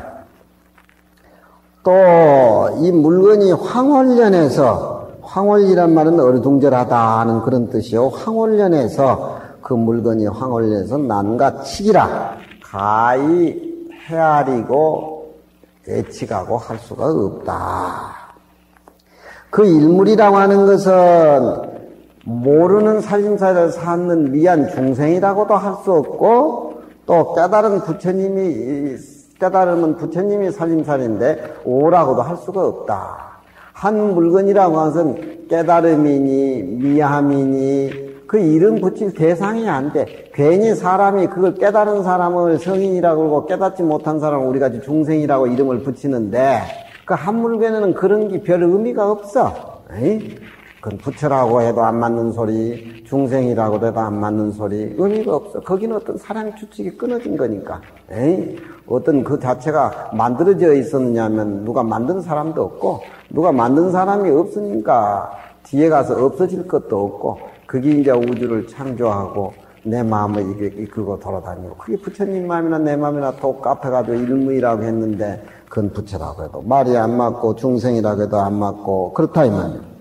또 이 물건이 황홀련에서 황홀이란 말은 어리둥절하다 하는 그런 뜻이요. 황홀련에서 그 물건이 황홀련에서 난가 치기라 가히 헤아리고 예측하고 할 수가 없다. 그 일물이라고 하는 것은 모르는 살림살이를 사는 미한 중생이라고도 할 수 없고 또 깨달은 부처님이 깨달으면 부처님이 살림살인데 오라고도 할 수가 없다. 한 물건이라고 하는 것은 깨달음이니 미함이니 그 이름 붙일 대상이 안 돼. 괜히 사람이 그걸 깨달은 사람을 성인이라고 그러고 깨닫지 못한 사람을 우리같이 중생이라고 이름을 붙이는데 그 한 물건에는 그런 게 별 의미가 없어. 에이? 그건 부처라고 해도 안 맞는 소리, 중생이라고 해도 안 맞는 소리, 의미가 없어. 거기는 어떤 사랑 추측이 끊어진 거니까. 에이? 어떤 그 자체가 만들어져 있었느냐 하면 누가 만든 사람도 없고, 누가 만든 사람이 없으니까 뒤에 가서 없어질 것도 없고, 그게 이제 우주를 창조하고, 내 마음을 이끌고 돌아다니고, 그게 부처님 마음이나 내 마음이나 똑같아가지고 일무이라고 했는데, 그건 부처라고 해도 말이 안 맞고, 중생이라고 해도 안 맞고, 그렇다 이 말이에요.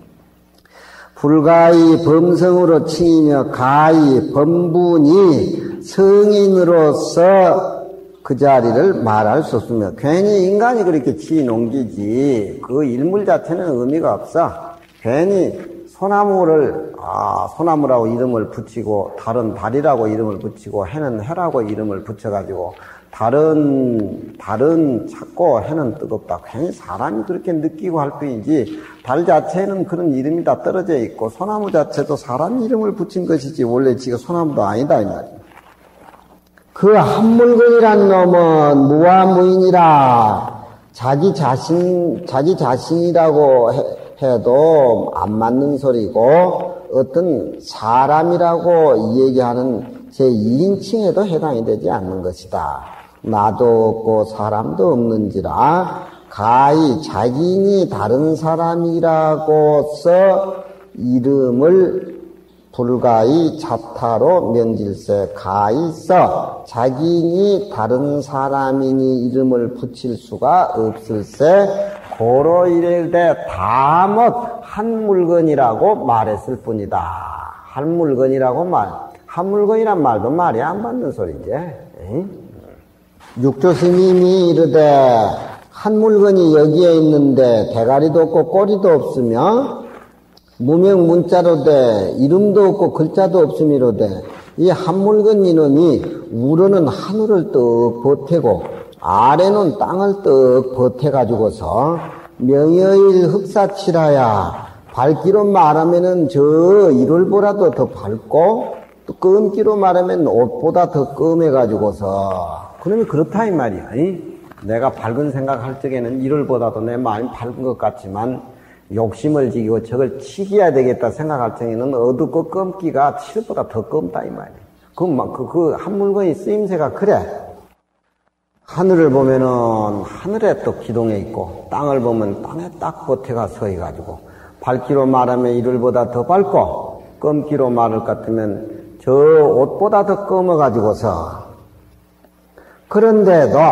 불가히 범성으로 칭이며 가히 범분이 성인으로서 그 자리를 말할 수 없으며 괜히 인간이 그렇게 치 농기지 그 일물 자체는 의미가 없어. 괜히 소나무를 아 소나무라고 이름을 붙이고 다른 달이라고 이름을 붙이고 해는 해라고 이름을 붙여가지고 달은, 달은 찾고 해는 뜨겁다. 괜히 사람이 그렇게 느끼고 할 뿐이지, 달 자체는 그런 이름이 다 떨어져 있고, 소나무 자체도 사람 이름을 붙인 것이지, 원래 지가 소나무도 아니다, 이 말이야. 그 한물건이란 놈은 무아무인이라, 자기 자신, 자기 자신이라고 해, 해도 안 맞는 소리고, 어떤 사람이라고 얘기하는 제이 인칭에도 해당이 되지 않는 것이다. 나도 없고 사람도 없는지라 가히 자기인이 다른 사람이라고서 이름을 불가히 자타로 명질세 가히서 자기인이 다른 사람이니 이름을 붙일 수가 없을세 고로 이르되 다못 한 물건이라고 말했을 뿐이다. 한 물건이라고 말 한 물건이란 말도 말이 안 맞는 소리지. 에이? 육조스님이 이르되 한 물건이 여기에 있는데 대가리도 없고 꼬리도 없으며 무명 문자로 돼 이름도 없고 글자도 없음이로되 이 한 물건 이놈이 우러는 하늘을 떡 버태고 아래는 땅을 떡 버텨가지고서 명여일 흑사치라야 밝기로 말하면은 저 일월보라도 더 밝고 또 껌기로 말하면 옷보다 더 껌해가지고서 그러면 그렇다 이 말이야. 이? 내가 밝은 생각할 적에는 이를보다도 내 마음이 밝은 것 같지만 욕심을 지기고 저걸 치기야 되겠다 생각할 적에는 어둡고 껌기가 실보다 더 껌다 이 말이야. 그, 그, 그 한 물건이 쓰임새가 그래. 하늘을 보면은 하늘에 또 기둥에 있고 땅을 보면 땅에 딱 버텨가 서 있어가지고 밝기로 말하면 이를보다 더 밝고 껌기로 말할 것 같으면 저 옷보다 더 껌어가지고서 그런데도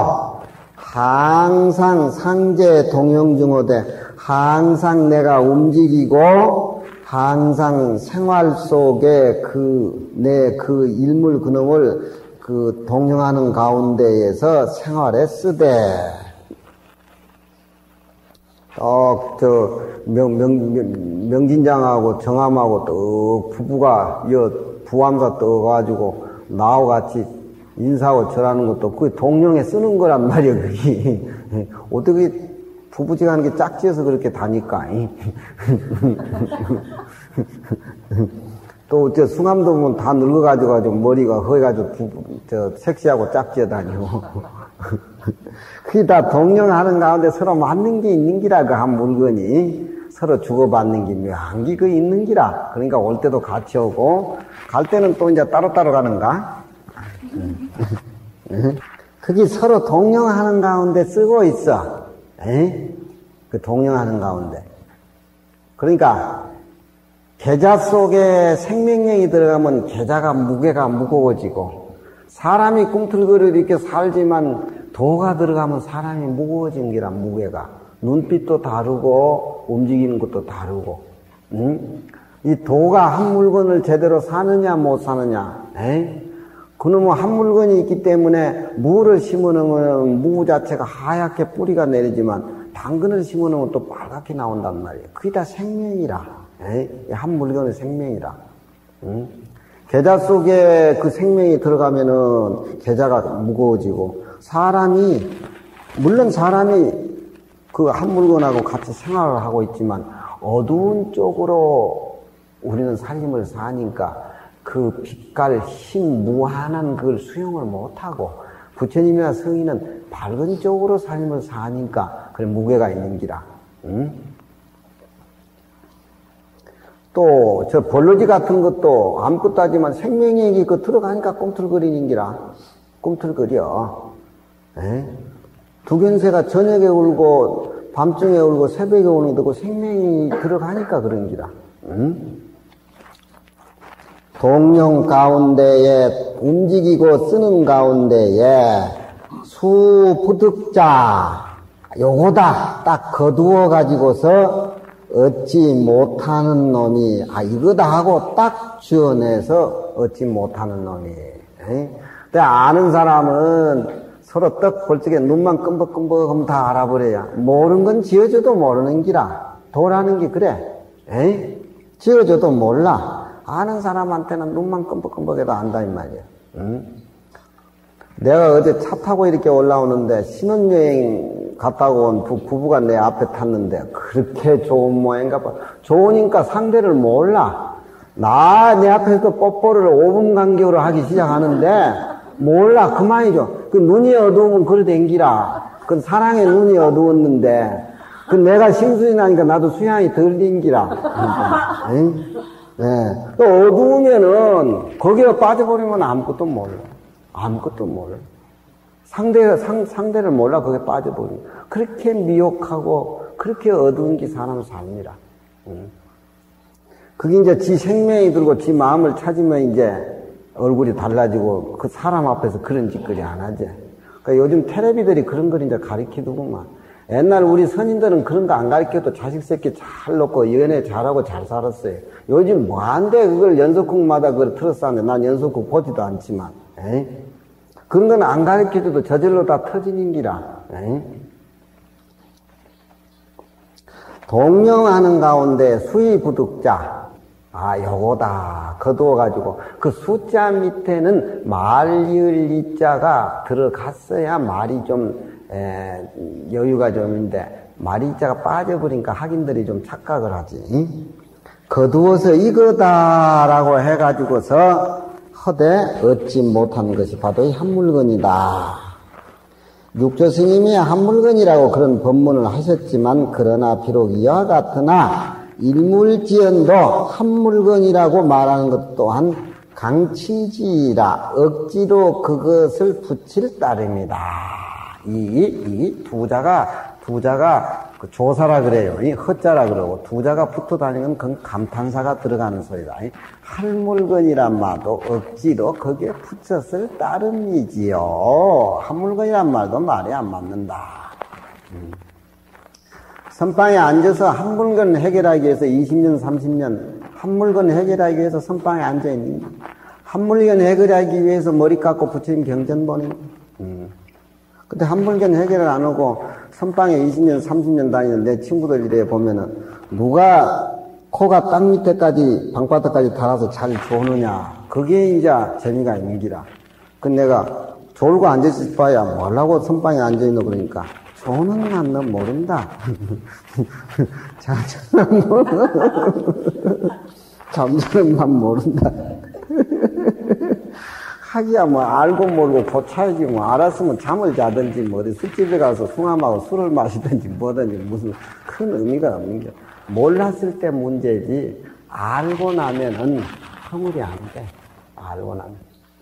항상 상제 동용증오대 항상 내가 움직이고 항상 생활 속에 그 내 그 일물 그놈을 그 동용하는 가운데에서 생활에 쓰되 어, 저 명, 명, 명, 명진장하고 정함하고 또 부부가 여 부함사 떠가지고 나하고 같이 인사하고 절하는 것도 그 동용에 쓰는 거란 말이야. 그게 어떻게 부부지간한 게 짝지어서 그렇게 다니까. 또 저 숭암도 보면 다 늙어가지고 머리가 허해가지고 부부, 저 섹시하고 짝지어 다니고. 그게 다 동용하는 가운데 서로 맞는 게 있는 기라. 그 한 물건이 서로 주고받는 게 묘한 게 그 있는 기라. 그러니까 올 때도 같이 오고 갈 때는 또 이제 따로따로 가는가. 그게 서로 동용하는 가운데 쓰고 있어. 에? 그 동용하는 가운데. 그러니까 계자 속에 생명력이 들어가면 계자가 무게가 무거워지고 사람이 꿈틀거리도 이렇게 살지만 도가 들어가면 사람이 무거워진 게라. 무게가 눈빛도 다르고 움직이는 것도 다르고. 응? 이 도가 한 물건을 제대로 사느냐 못 사느냐. 에? 그놈은 한 물건이 있기 때문에 무를 심어놓으면 무 자체가 하얗게 뿌리가 내리지만 당근을 심어놓으면 또 빨갛게 나온단 말이에요. 그게 다 생명이라. 에이? 한 물건의 생명이라. 응? 계자 속에 그 생명이 들어가면은 계자가 무거워지고 사람이 물론 사람이 그 한 물건하고 같이 생활을 하고 있지만 어두운 쪽으로 우리는 살림을 사니까 그 빛깔, 힘, 무한한 그걸 수용을 못하고 부처님이나 성인은 밝은 쪽으로 삶을 사니까 그래 무게가 있는 기라. 응? 또 저 벌러지 같은 것도 아무것도 하지만 생명력이 그 들어가니까 꿈틀거리는 기라. 꿈틀거려. 에? 두견새가 저녁에 울고 밤중에 울고 새벽에 우는 것도 그 생명이 들어가니까 그런 기라. 응? 동용 가운데에 움직이고 쓰는 가운데에 수부득자 요거다 딱 거두어 가지고서 얻지 못하는 놈이 아 이거다 하고 딱 지어내서 얻지 못하는 놈이. 근데 아는 사람은 서로 떡 볼 적에 눈만 끔벅끔벅하면 다 알아버려야. 모르는 건 지어줘도 모르는 기라. 도라는 게 그래. 에이? 지어줘도 몰라. 아는 사람한테는 눈만 끔벅끔벅해도 안다 이 말이야. 응? 내가 어제 차 타고 이렇게 올라오는데 신혼여행 갔다고 온 부, 부부가 내 앞에 탔는데 그렇게 좋은 모양인가 봐. 좋으니까 상대를 몰라. 나 내 앞에서 뽀뽀를 오 분 간격으로 하기 시작하는데 몰라. 그만이죠. 그 눈이 어두우면 그래 댕기라. 그 사랑의 눈이 어두웠는데 그 내가 심술이 나니까 나도 수양이 덜 댕기라. 네. 또 어두우면은 거기에 빠져버리면 아무것도 몰라. 아무것도 몰라. 상대, 상, 상대를 몰라 거기에 빠져버리면. 그렇게 미혹하고 그렇게 어두운 게 사람 삶이라. 응. 그게 이제 지 생명이 들고 지 마음을 찾으면 이제 얼굴이 달라지고 그 사람 앞에서 그런 짓거리 안 하지. 그러니까 요즘 텔레비들이 그런 걸 이제 가르치더구만. 옛날 우리 선인들은 그런 거 안 가르쳐도 자식 새끼 잘 놓고 연애 잘하고 잘 살았어요. 요즘 뭐한데 그걸 연속극마다 그걸 틀어서 하는데 난 연속극 보지도 않지만. 에이? 그런 건 안 가르쳐줘도 저절로 다 터지는 기라. 에이? 동령하는 가운데 수의부득자. 아, 요거다. 거두어가지고. 그 숫자 밑에는 말리을 이자가 들어갔어야 말이 좀, 에, 여유가 좀 있는데, 말이 이자가 빠져버리니까 학인들이 좀 착각을 하지. 거두어서 이거다라고 해가지고서 허되 얻지 못한 것이 바로 이 한물건이다. 육조 스님이 한물건이라고 그런 법문을 하셨지만 그러나 비록 이와 같으나 일물지언도 한물건이라고 말하는 것 또한 강칭지라 억지로 그것을 붙일 따름이다. 이, 이 두자가 두자가 그 조사라 그래요. 이 허자라 그러고 두자가 붙어 다니는 그 감탄사가 들어가는 소리다. 한물건이란 말도 억지로 거기에 붙였을 따름이지요. 한물건이란 말도 말이 안 맞는다. 음. 선방에 앉아서 한물건 해결하기 위해서 이십 년, 삼십 년 한물건 해결하기 위해서 선방에 앉아있는 한물건 해결하기 위해서 머리 깎고 부처님 경전 보는 음. 근데 한물건 해결을 안 하고 선방에 이십 년, 삼십 년 다니는 내 친구들 이래 보면은 누가 코가 땅 밑에까지 방바닥까지 달아서 잘 조느냐 그게 이제 재미가 있는 기라. 그 내가 졸고 앉아있을 바야 뭐라고 선방에 앉아있노 그러니까 조는 난 너 모른다. 잠자는 모른다. 잠자는 난 모른다. 하기야 뭐 알고 모르고 고차야지 뭐 알았으면 잠을 자든지 뭐 어디 술집에 가서 숭암하고 술을 마시든지 뭐든지 무슨 큰 의미가 없는 게 몰랐을 때 문제지 알고 나면은 허물이 안 돼. 알고 나면.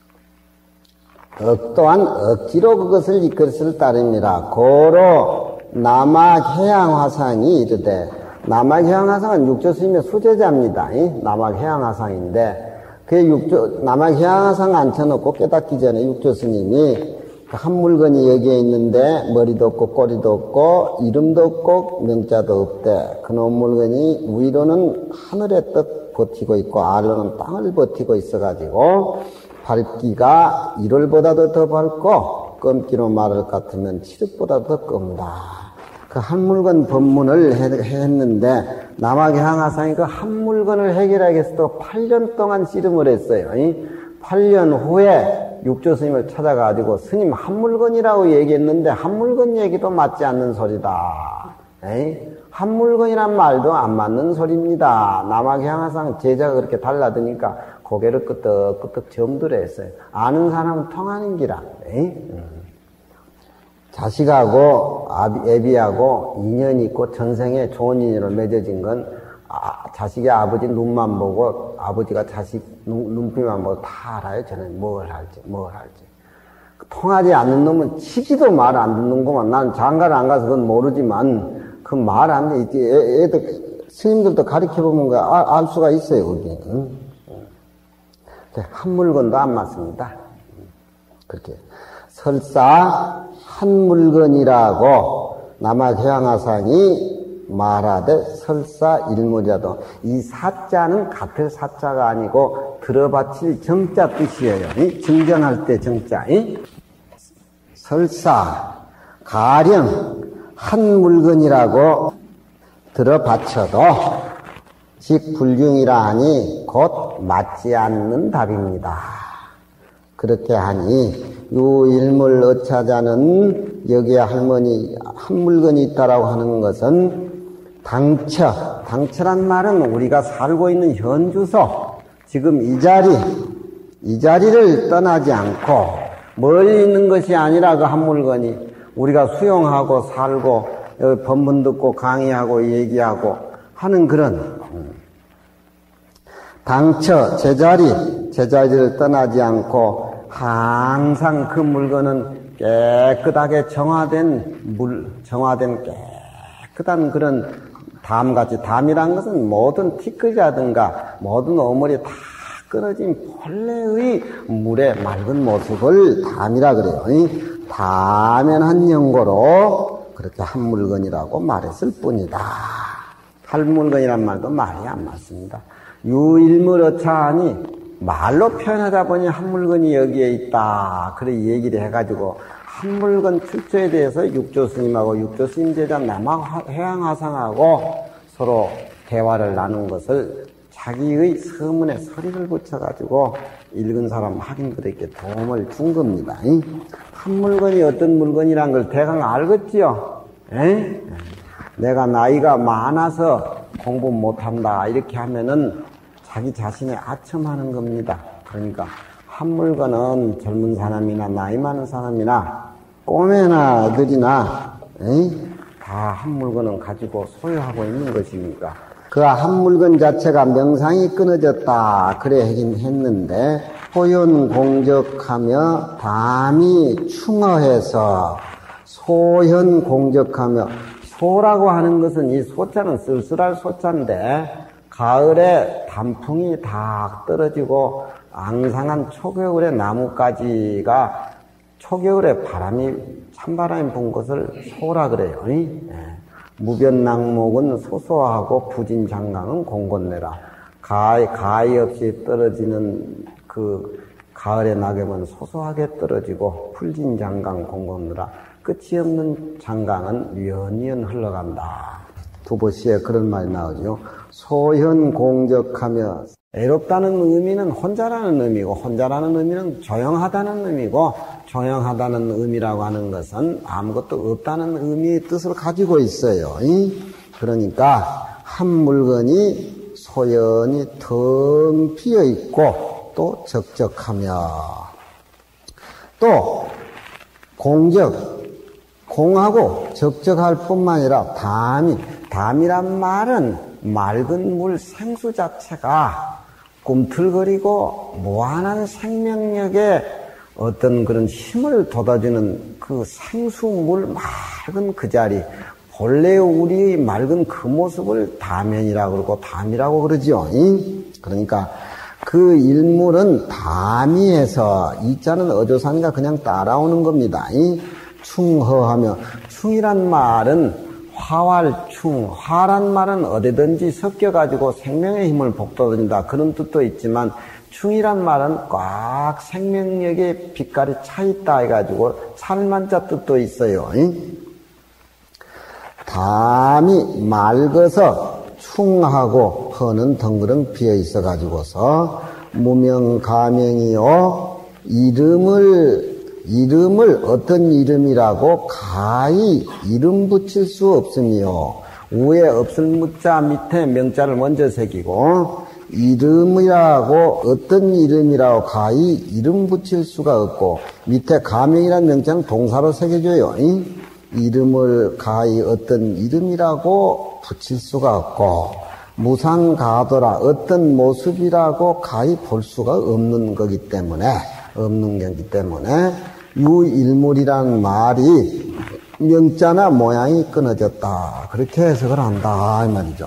억 또한 억지로 그것을 이끌었을 따름이라. 고로 남악해양화상이 이르되 남악해양화상은 육조스님의 수제자입니다. 남악해양화상인데 그 육조, 남악해양화상 앉혀놓고 깨닫기 전에 육조스님이 한물건이 여기에 있는데 머리도 없고 꼬리도 없고 이름도 없고 명자도 없대. 그놈 물건이 위로는 하늘의 뜻 버티고 있고 아래로는 땅을 버티고 있어가지고 밝기가 일월보다도 더 밝고 검기로 말할 것 같으면 칠흑보다 더 검다. 그 한물건 법문을 했는데 남악해양화상이 그 한물건을 해결하기 위해서 또 팔 년 동안 씨름을 했어요. 팔 년 후에 육조스님을 찾아가지고 스님 한물건이라고 얘기했는데 한물건 얘기도 맞지 않는 소리다. 에이? 한물건이란 말도 안 맞는 소리입니다. 남악해양화상 제자가 그렇게 달라드니까 고개를 끄덕끄덕 점들어 했어요. 아는 사람은 통하는 기라. 에이? 자식하고 애비하고 인연이 있고 전생에 좋은 인연으로 맺어진 건 아, 자식의 아버지 눈만 보고 아버지가 자식 눈, 눈빛만 보고 다 알아요. 저는 뭘 할지 뭘 할지. 통하지 않는 놈은 치지도 말 안 듣는구만. 난 장가를 안 가서 그건 모르지만 그 말 안 돼. 애, 애들 스님들도 가르쳐보면 알, 알 수가 있어요. 그게. 응? 한 물건도 안 맞습니다. 그렇게 설사 한 물건이라고 남악해양화상이 말하되 설사 일물이라도 이 사자는 같을 사자가 아니고 들어바칠 정자 뜻이에요. 이? 증정할 때 정자. 이? 설사 가령 한 물건이라고 들어바쳐도 즉 불경이라 하니 곧 맞지 않는 답입니다. 그렇게 하니 요 일물 어차자는 여기에 할머니 한 물건이 있다라고 하는 것은 당처, 당처란 말은 우리가 살고 있는 현주소, 지금 이 자리, 이 자리를 떠나지 않고 멀리 있는 것이 아니라 그 한 물건이 우리가 수용하고 살고 법문 듣고 강의하고 얘기하고 하는 그런 당처, 제자리, 제자리를 떠나지 않고 항상 그 물건은 깨끗하게 정화된 물, 정화된 깨끗한 그런 담같이, 담이란 것은 모든 티끌이라든가 모든 어물이 다 끊어진 본래의 물의 맑은 모습을 담이라 그래요. 다면한 연고로 그렇게 한 물건이라고 말했을 뿐이다. 한 물건이란 말도 말이 안 맞습니다. 유일물어차하니 말로 표현하다 보니 한 물건이 여기에 있다. 그래 얘기를 해가지고 한 물건 출처에 대해서 육조 스님하고 육조 스님 제자 남악해양화상하고 서로 대화를 나눈 것을 자기의 서문에 서리를 붙여가지고 읽은 사람 학인들에게 도움을 준 겁니다. 한 물건이 어떤 물건이란 걸 대강 알겠지요? 에? 내가 나이가 많아서 공부 못한다 이렇게 하면은 자기 자신에 아첨하는 겁니다. 그러니까 한 물건은 젊은 사람이나 나이 많은 사람이나 꼬매나 느리나 다 한 물건은 가지고 소유하고 있는 것입니다. 그 한 물건 자체가 명상이 끊어졌다 그래 하긴 했는데 소현공적하며 담이 충어해서 소현공적하며 소라고 하는 것은 이 소자는 쓸쓸할 소자인데 가을에 단풍이 다 떨어지고 앙상한 초겨울의 나뭇가지가 초겨울에 바람이 찬바람이 분 것을 소라 그래요. 예. 무변낙목은 소소하고 부진장강은 공곤내라. 가히, 가히 없이 떨어지는 그 가을의 낙엽은 소소하게 떨어지고 풀진장강 공곤내라. 끝이 없는 장강은 위연위연 흘러간다. 두보시에 그런 말이 나오죠. 소현공적하며 애롭다는 의미는 혼자라는 의미고 혼자라는 의미는 조용하다는 의미고 조용하다는 의미라고 하는 것은 아무것도 없다는 의미의 뜻을 가지고 있어요. 그러니까 한 물건이 소연히 텅 비어 있고 또 적적하며 또 공적 공하고 적적할 뿐만 아니라 담이 담이란 말은 맑은 물 생수 자체가 꿈틀거리고 무한한 생명력에 어떤 그런 힘을 돋아주는 그 생수물 맑은 그 자리 본래 우리의 맑은 그 모습을 담연이라고 그러고 담이라고 그러죠. 그러니까 그 일물은 담이에서 이자는 어조산이가 그냥 따라오는 겁니다. 충허하며 충이란 말은 화활충, 화란 말은 어디든지 섞여가지고 생명의 힘을 북돋아준다 그런 뜻도 있지만 충이란 말은 꽉 생명력의 빛깔이 차있다 해가지고 찰만자 뜻도 있어요. 담이 맑아서 충하고 허는 덩그렁 비어 있어가지고서 무명가명이요 이름을 이름을 어떤 이름이라고 가히 이름 붙일 수 없으며 위에 없을 무자 밑에 명자를 먼저 새기고 이름이라고 어떤 이름이라고 가히 이름 붙일 수가 없고 밑에 가명이라는 명자는 동사로 새겨줘요. 이름을 가히 어떤 이름이라고 붙일 수가 없고 무상가도라 어떤 모습이라고 가히 볼 수가 없는 거기 때문에 없는 거기 때문에 유일물이란 말이 명자나 모양이 끊어졌다 그렇게 해석을 한다 이 말이죠.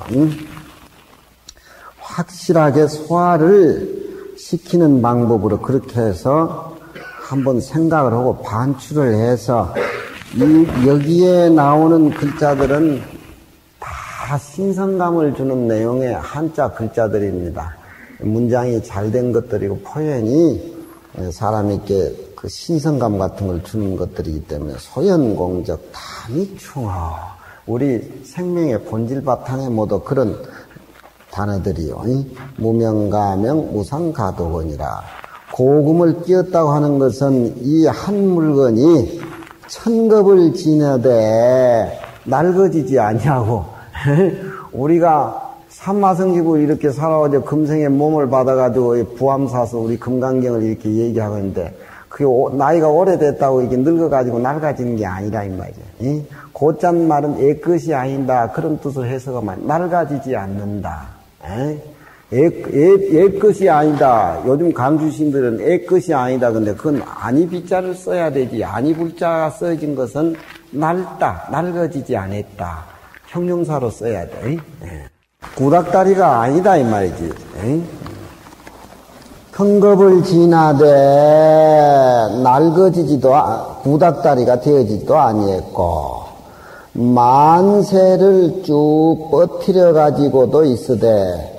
확실하게 소화를 시키는 방법으로 그렇게 해서 한번 생각을 하고 반출을 해서 이 여기에 나오는 글자들은 다 신선감을 주는 내용의 한자 글자들입니다. 문장이 잘 된 것들이고 표현이 사람에게 그 신선감 같은 걸 주는 것들이기 때문에 소연공적 담이충허 우리 생명의 본질 바탕에 모두 그런 단어들이요. 무명가명 무상가도원이라 고금을 끼었다고 하는 것은 이 한 물건이 천겁을 지내되 낡아지지 아니하고 우리가 삼마성지고 이렇게 살아가지고 금생의 몸을 받아가지고 부암사서 우리 금강경을 이렇게 얘기하고 있는데 그게 나이가 오래됐다고 이게 늙어가지고 낡아지는 게 아니라 이 말이죠. 곧잔 말은 애 것이 아니다 그런 뜻을 해석하면 낡아지지 않는다. 애, 애, 애 것이 아니다. 요즘 강주신들은 애 것이 아니다. 근데 그건 아니 비자를 써야 되지. 아니 불자가 써진 것은 낡다, 낡아지지 않았다. 형용사로 써야 돼. 구닥다리가 아니다 이 말이지. 헝겁을 지나되 낡아지지도 구닥다리가 되어지지도 아니했고 만세를 쭉 뻗트려 가지고도 있으되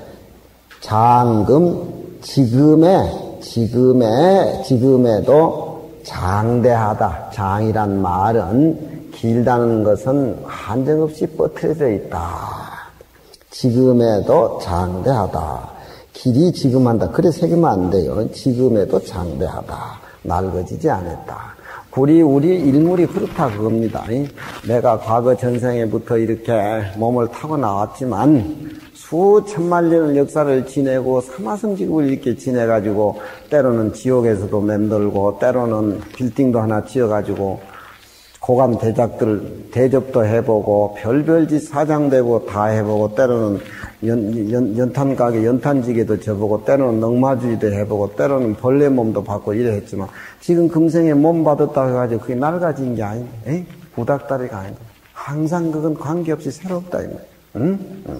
장금 지금에 지금에 지금에도 장대하다. 장이란 말은 길다는 것은 한정없이 뻗트려져 있다. 지금에도 장대하다. 길이 지금 한다. 그래 새기면 안 돼요. 지금에도 장대하다. 낡아지지 않았다. 우리, 우리 일물이 그렇다 그겁니다. 내가 과거 전생에부터 이렇게 몸을 타고 나왔지만 수천만 년을 역사를 지내고 사마성직을 이렇게 지내가지고 때로는 지옥에서도 맴돌고 때로는 빌딩도 하나 지어가지고 고감 대작들 대접도 해보고 별별 짓 사장되고 다 해보고 때로는 연, 연, 연탄가게 연탄지게도 져보고 때로는 넝마주의도 해보고 때로는 벌레 몸도 받고 이래 했지만 지금 금생에 몸 받았다고 해가지고 그게 낡아진 게 아닌데 구닥다리가 아닌데 항상 그건 관계없이 새롭다 이 말이야. 응? 응.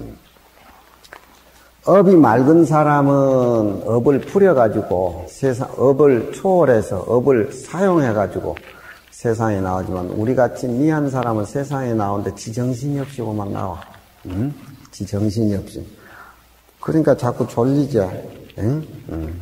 업이 맑은 사람은 업을 풀여가지고 세상 업을 초월해서 업을 사용해가지고 세상에 나오지만 우리같이 미한 사람은 세상에 나오는데 지정신이 없이고만 나와. 응? 지정신이 없이. 그러니까 자꾸 졸리지. 응? 응.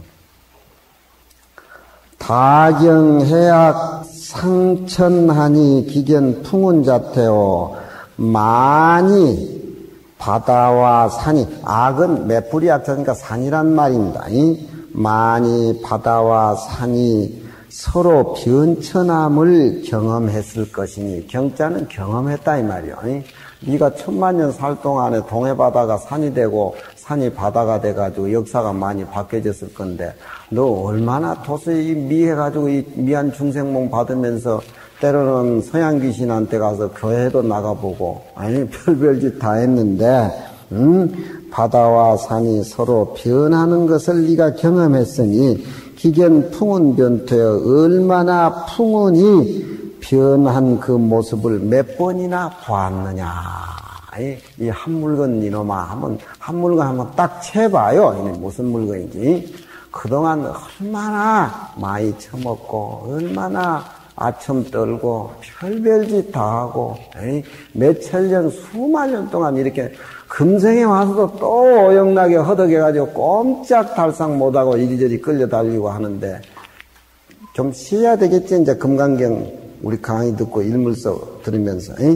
다경해악 상천하니 기견 풍운자태오 많이 바다와 산이 악은 메뿌리 악자니까 산이란 말입니다. 이? 많이 바다와 산이 서로 변천함을 경험했을 것이니 경자는 경험했다 이 말이요. 네가 천만 년 살 동안에 동해바다가 산이 되고 산이 바다가 돼가지고 역사가 많이 바뀌어졌을 건데 너 얼마나 도저히 미해가지고 이 미한 중생몽 받으면서 때로는 서양 귀신한테 가서 교회도 나가보고 아니 별별 짓 다 했는데 음? 바다와 산이 서로 변하는 것을 네가 경험했으니 기견 풍운 변토여 얼마나 풍운이 변한 그 모습을 몇 번이나 보았느냐. 이, 이 한 물건 이놈아 한번 한 물건 한번 딱 채봐요. 이게 무슨 물건인지. 그동안 얼마나 많이 처먹고 얼마나 아첨 떨고 별별 짓 다 하고 몇천 년 수만 년 동안 이렇게 금생에 와서도 또 오영나게 허덕해가지고 꼼짝달싹 못하고 이리저리 끌려다니고 하는데 좀 쉬어야 되겠지. 이제 금강경 우리 강의 듣고 일물서 들으면서 에?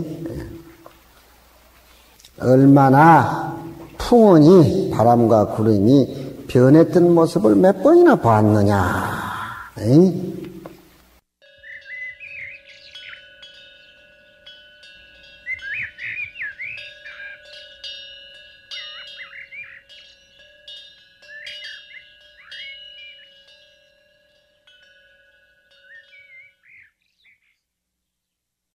얼마나 풍운이 바람과 구름이 변했던 모습을 몇 번이나 봤느냐. 에?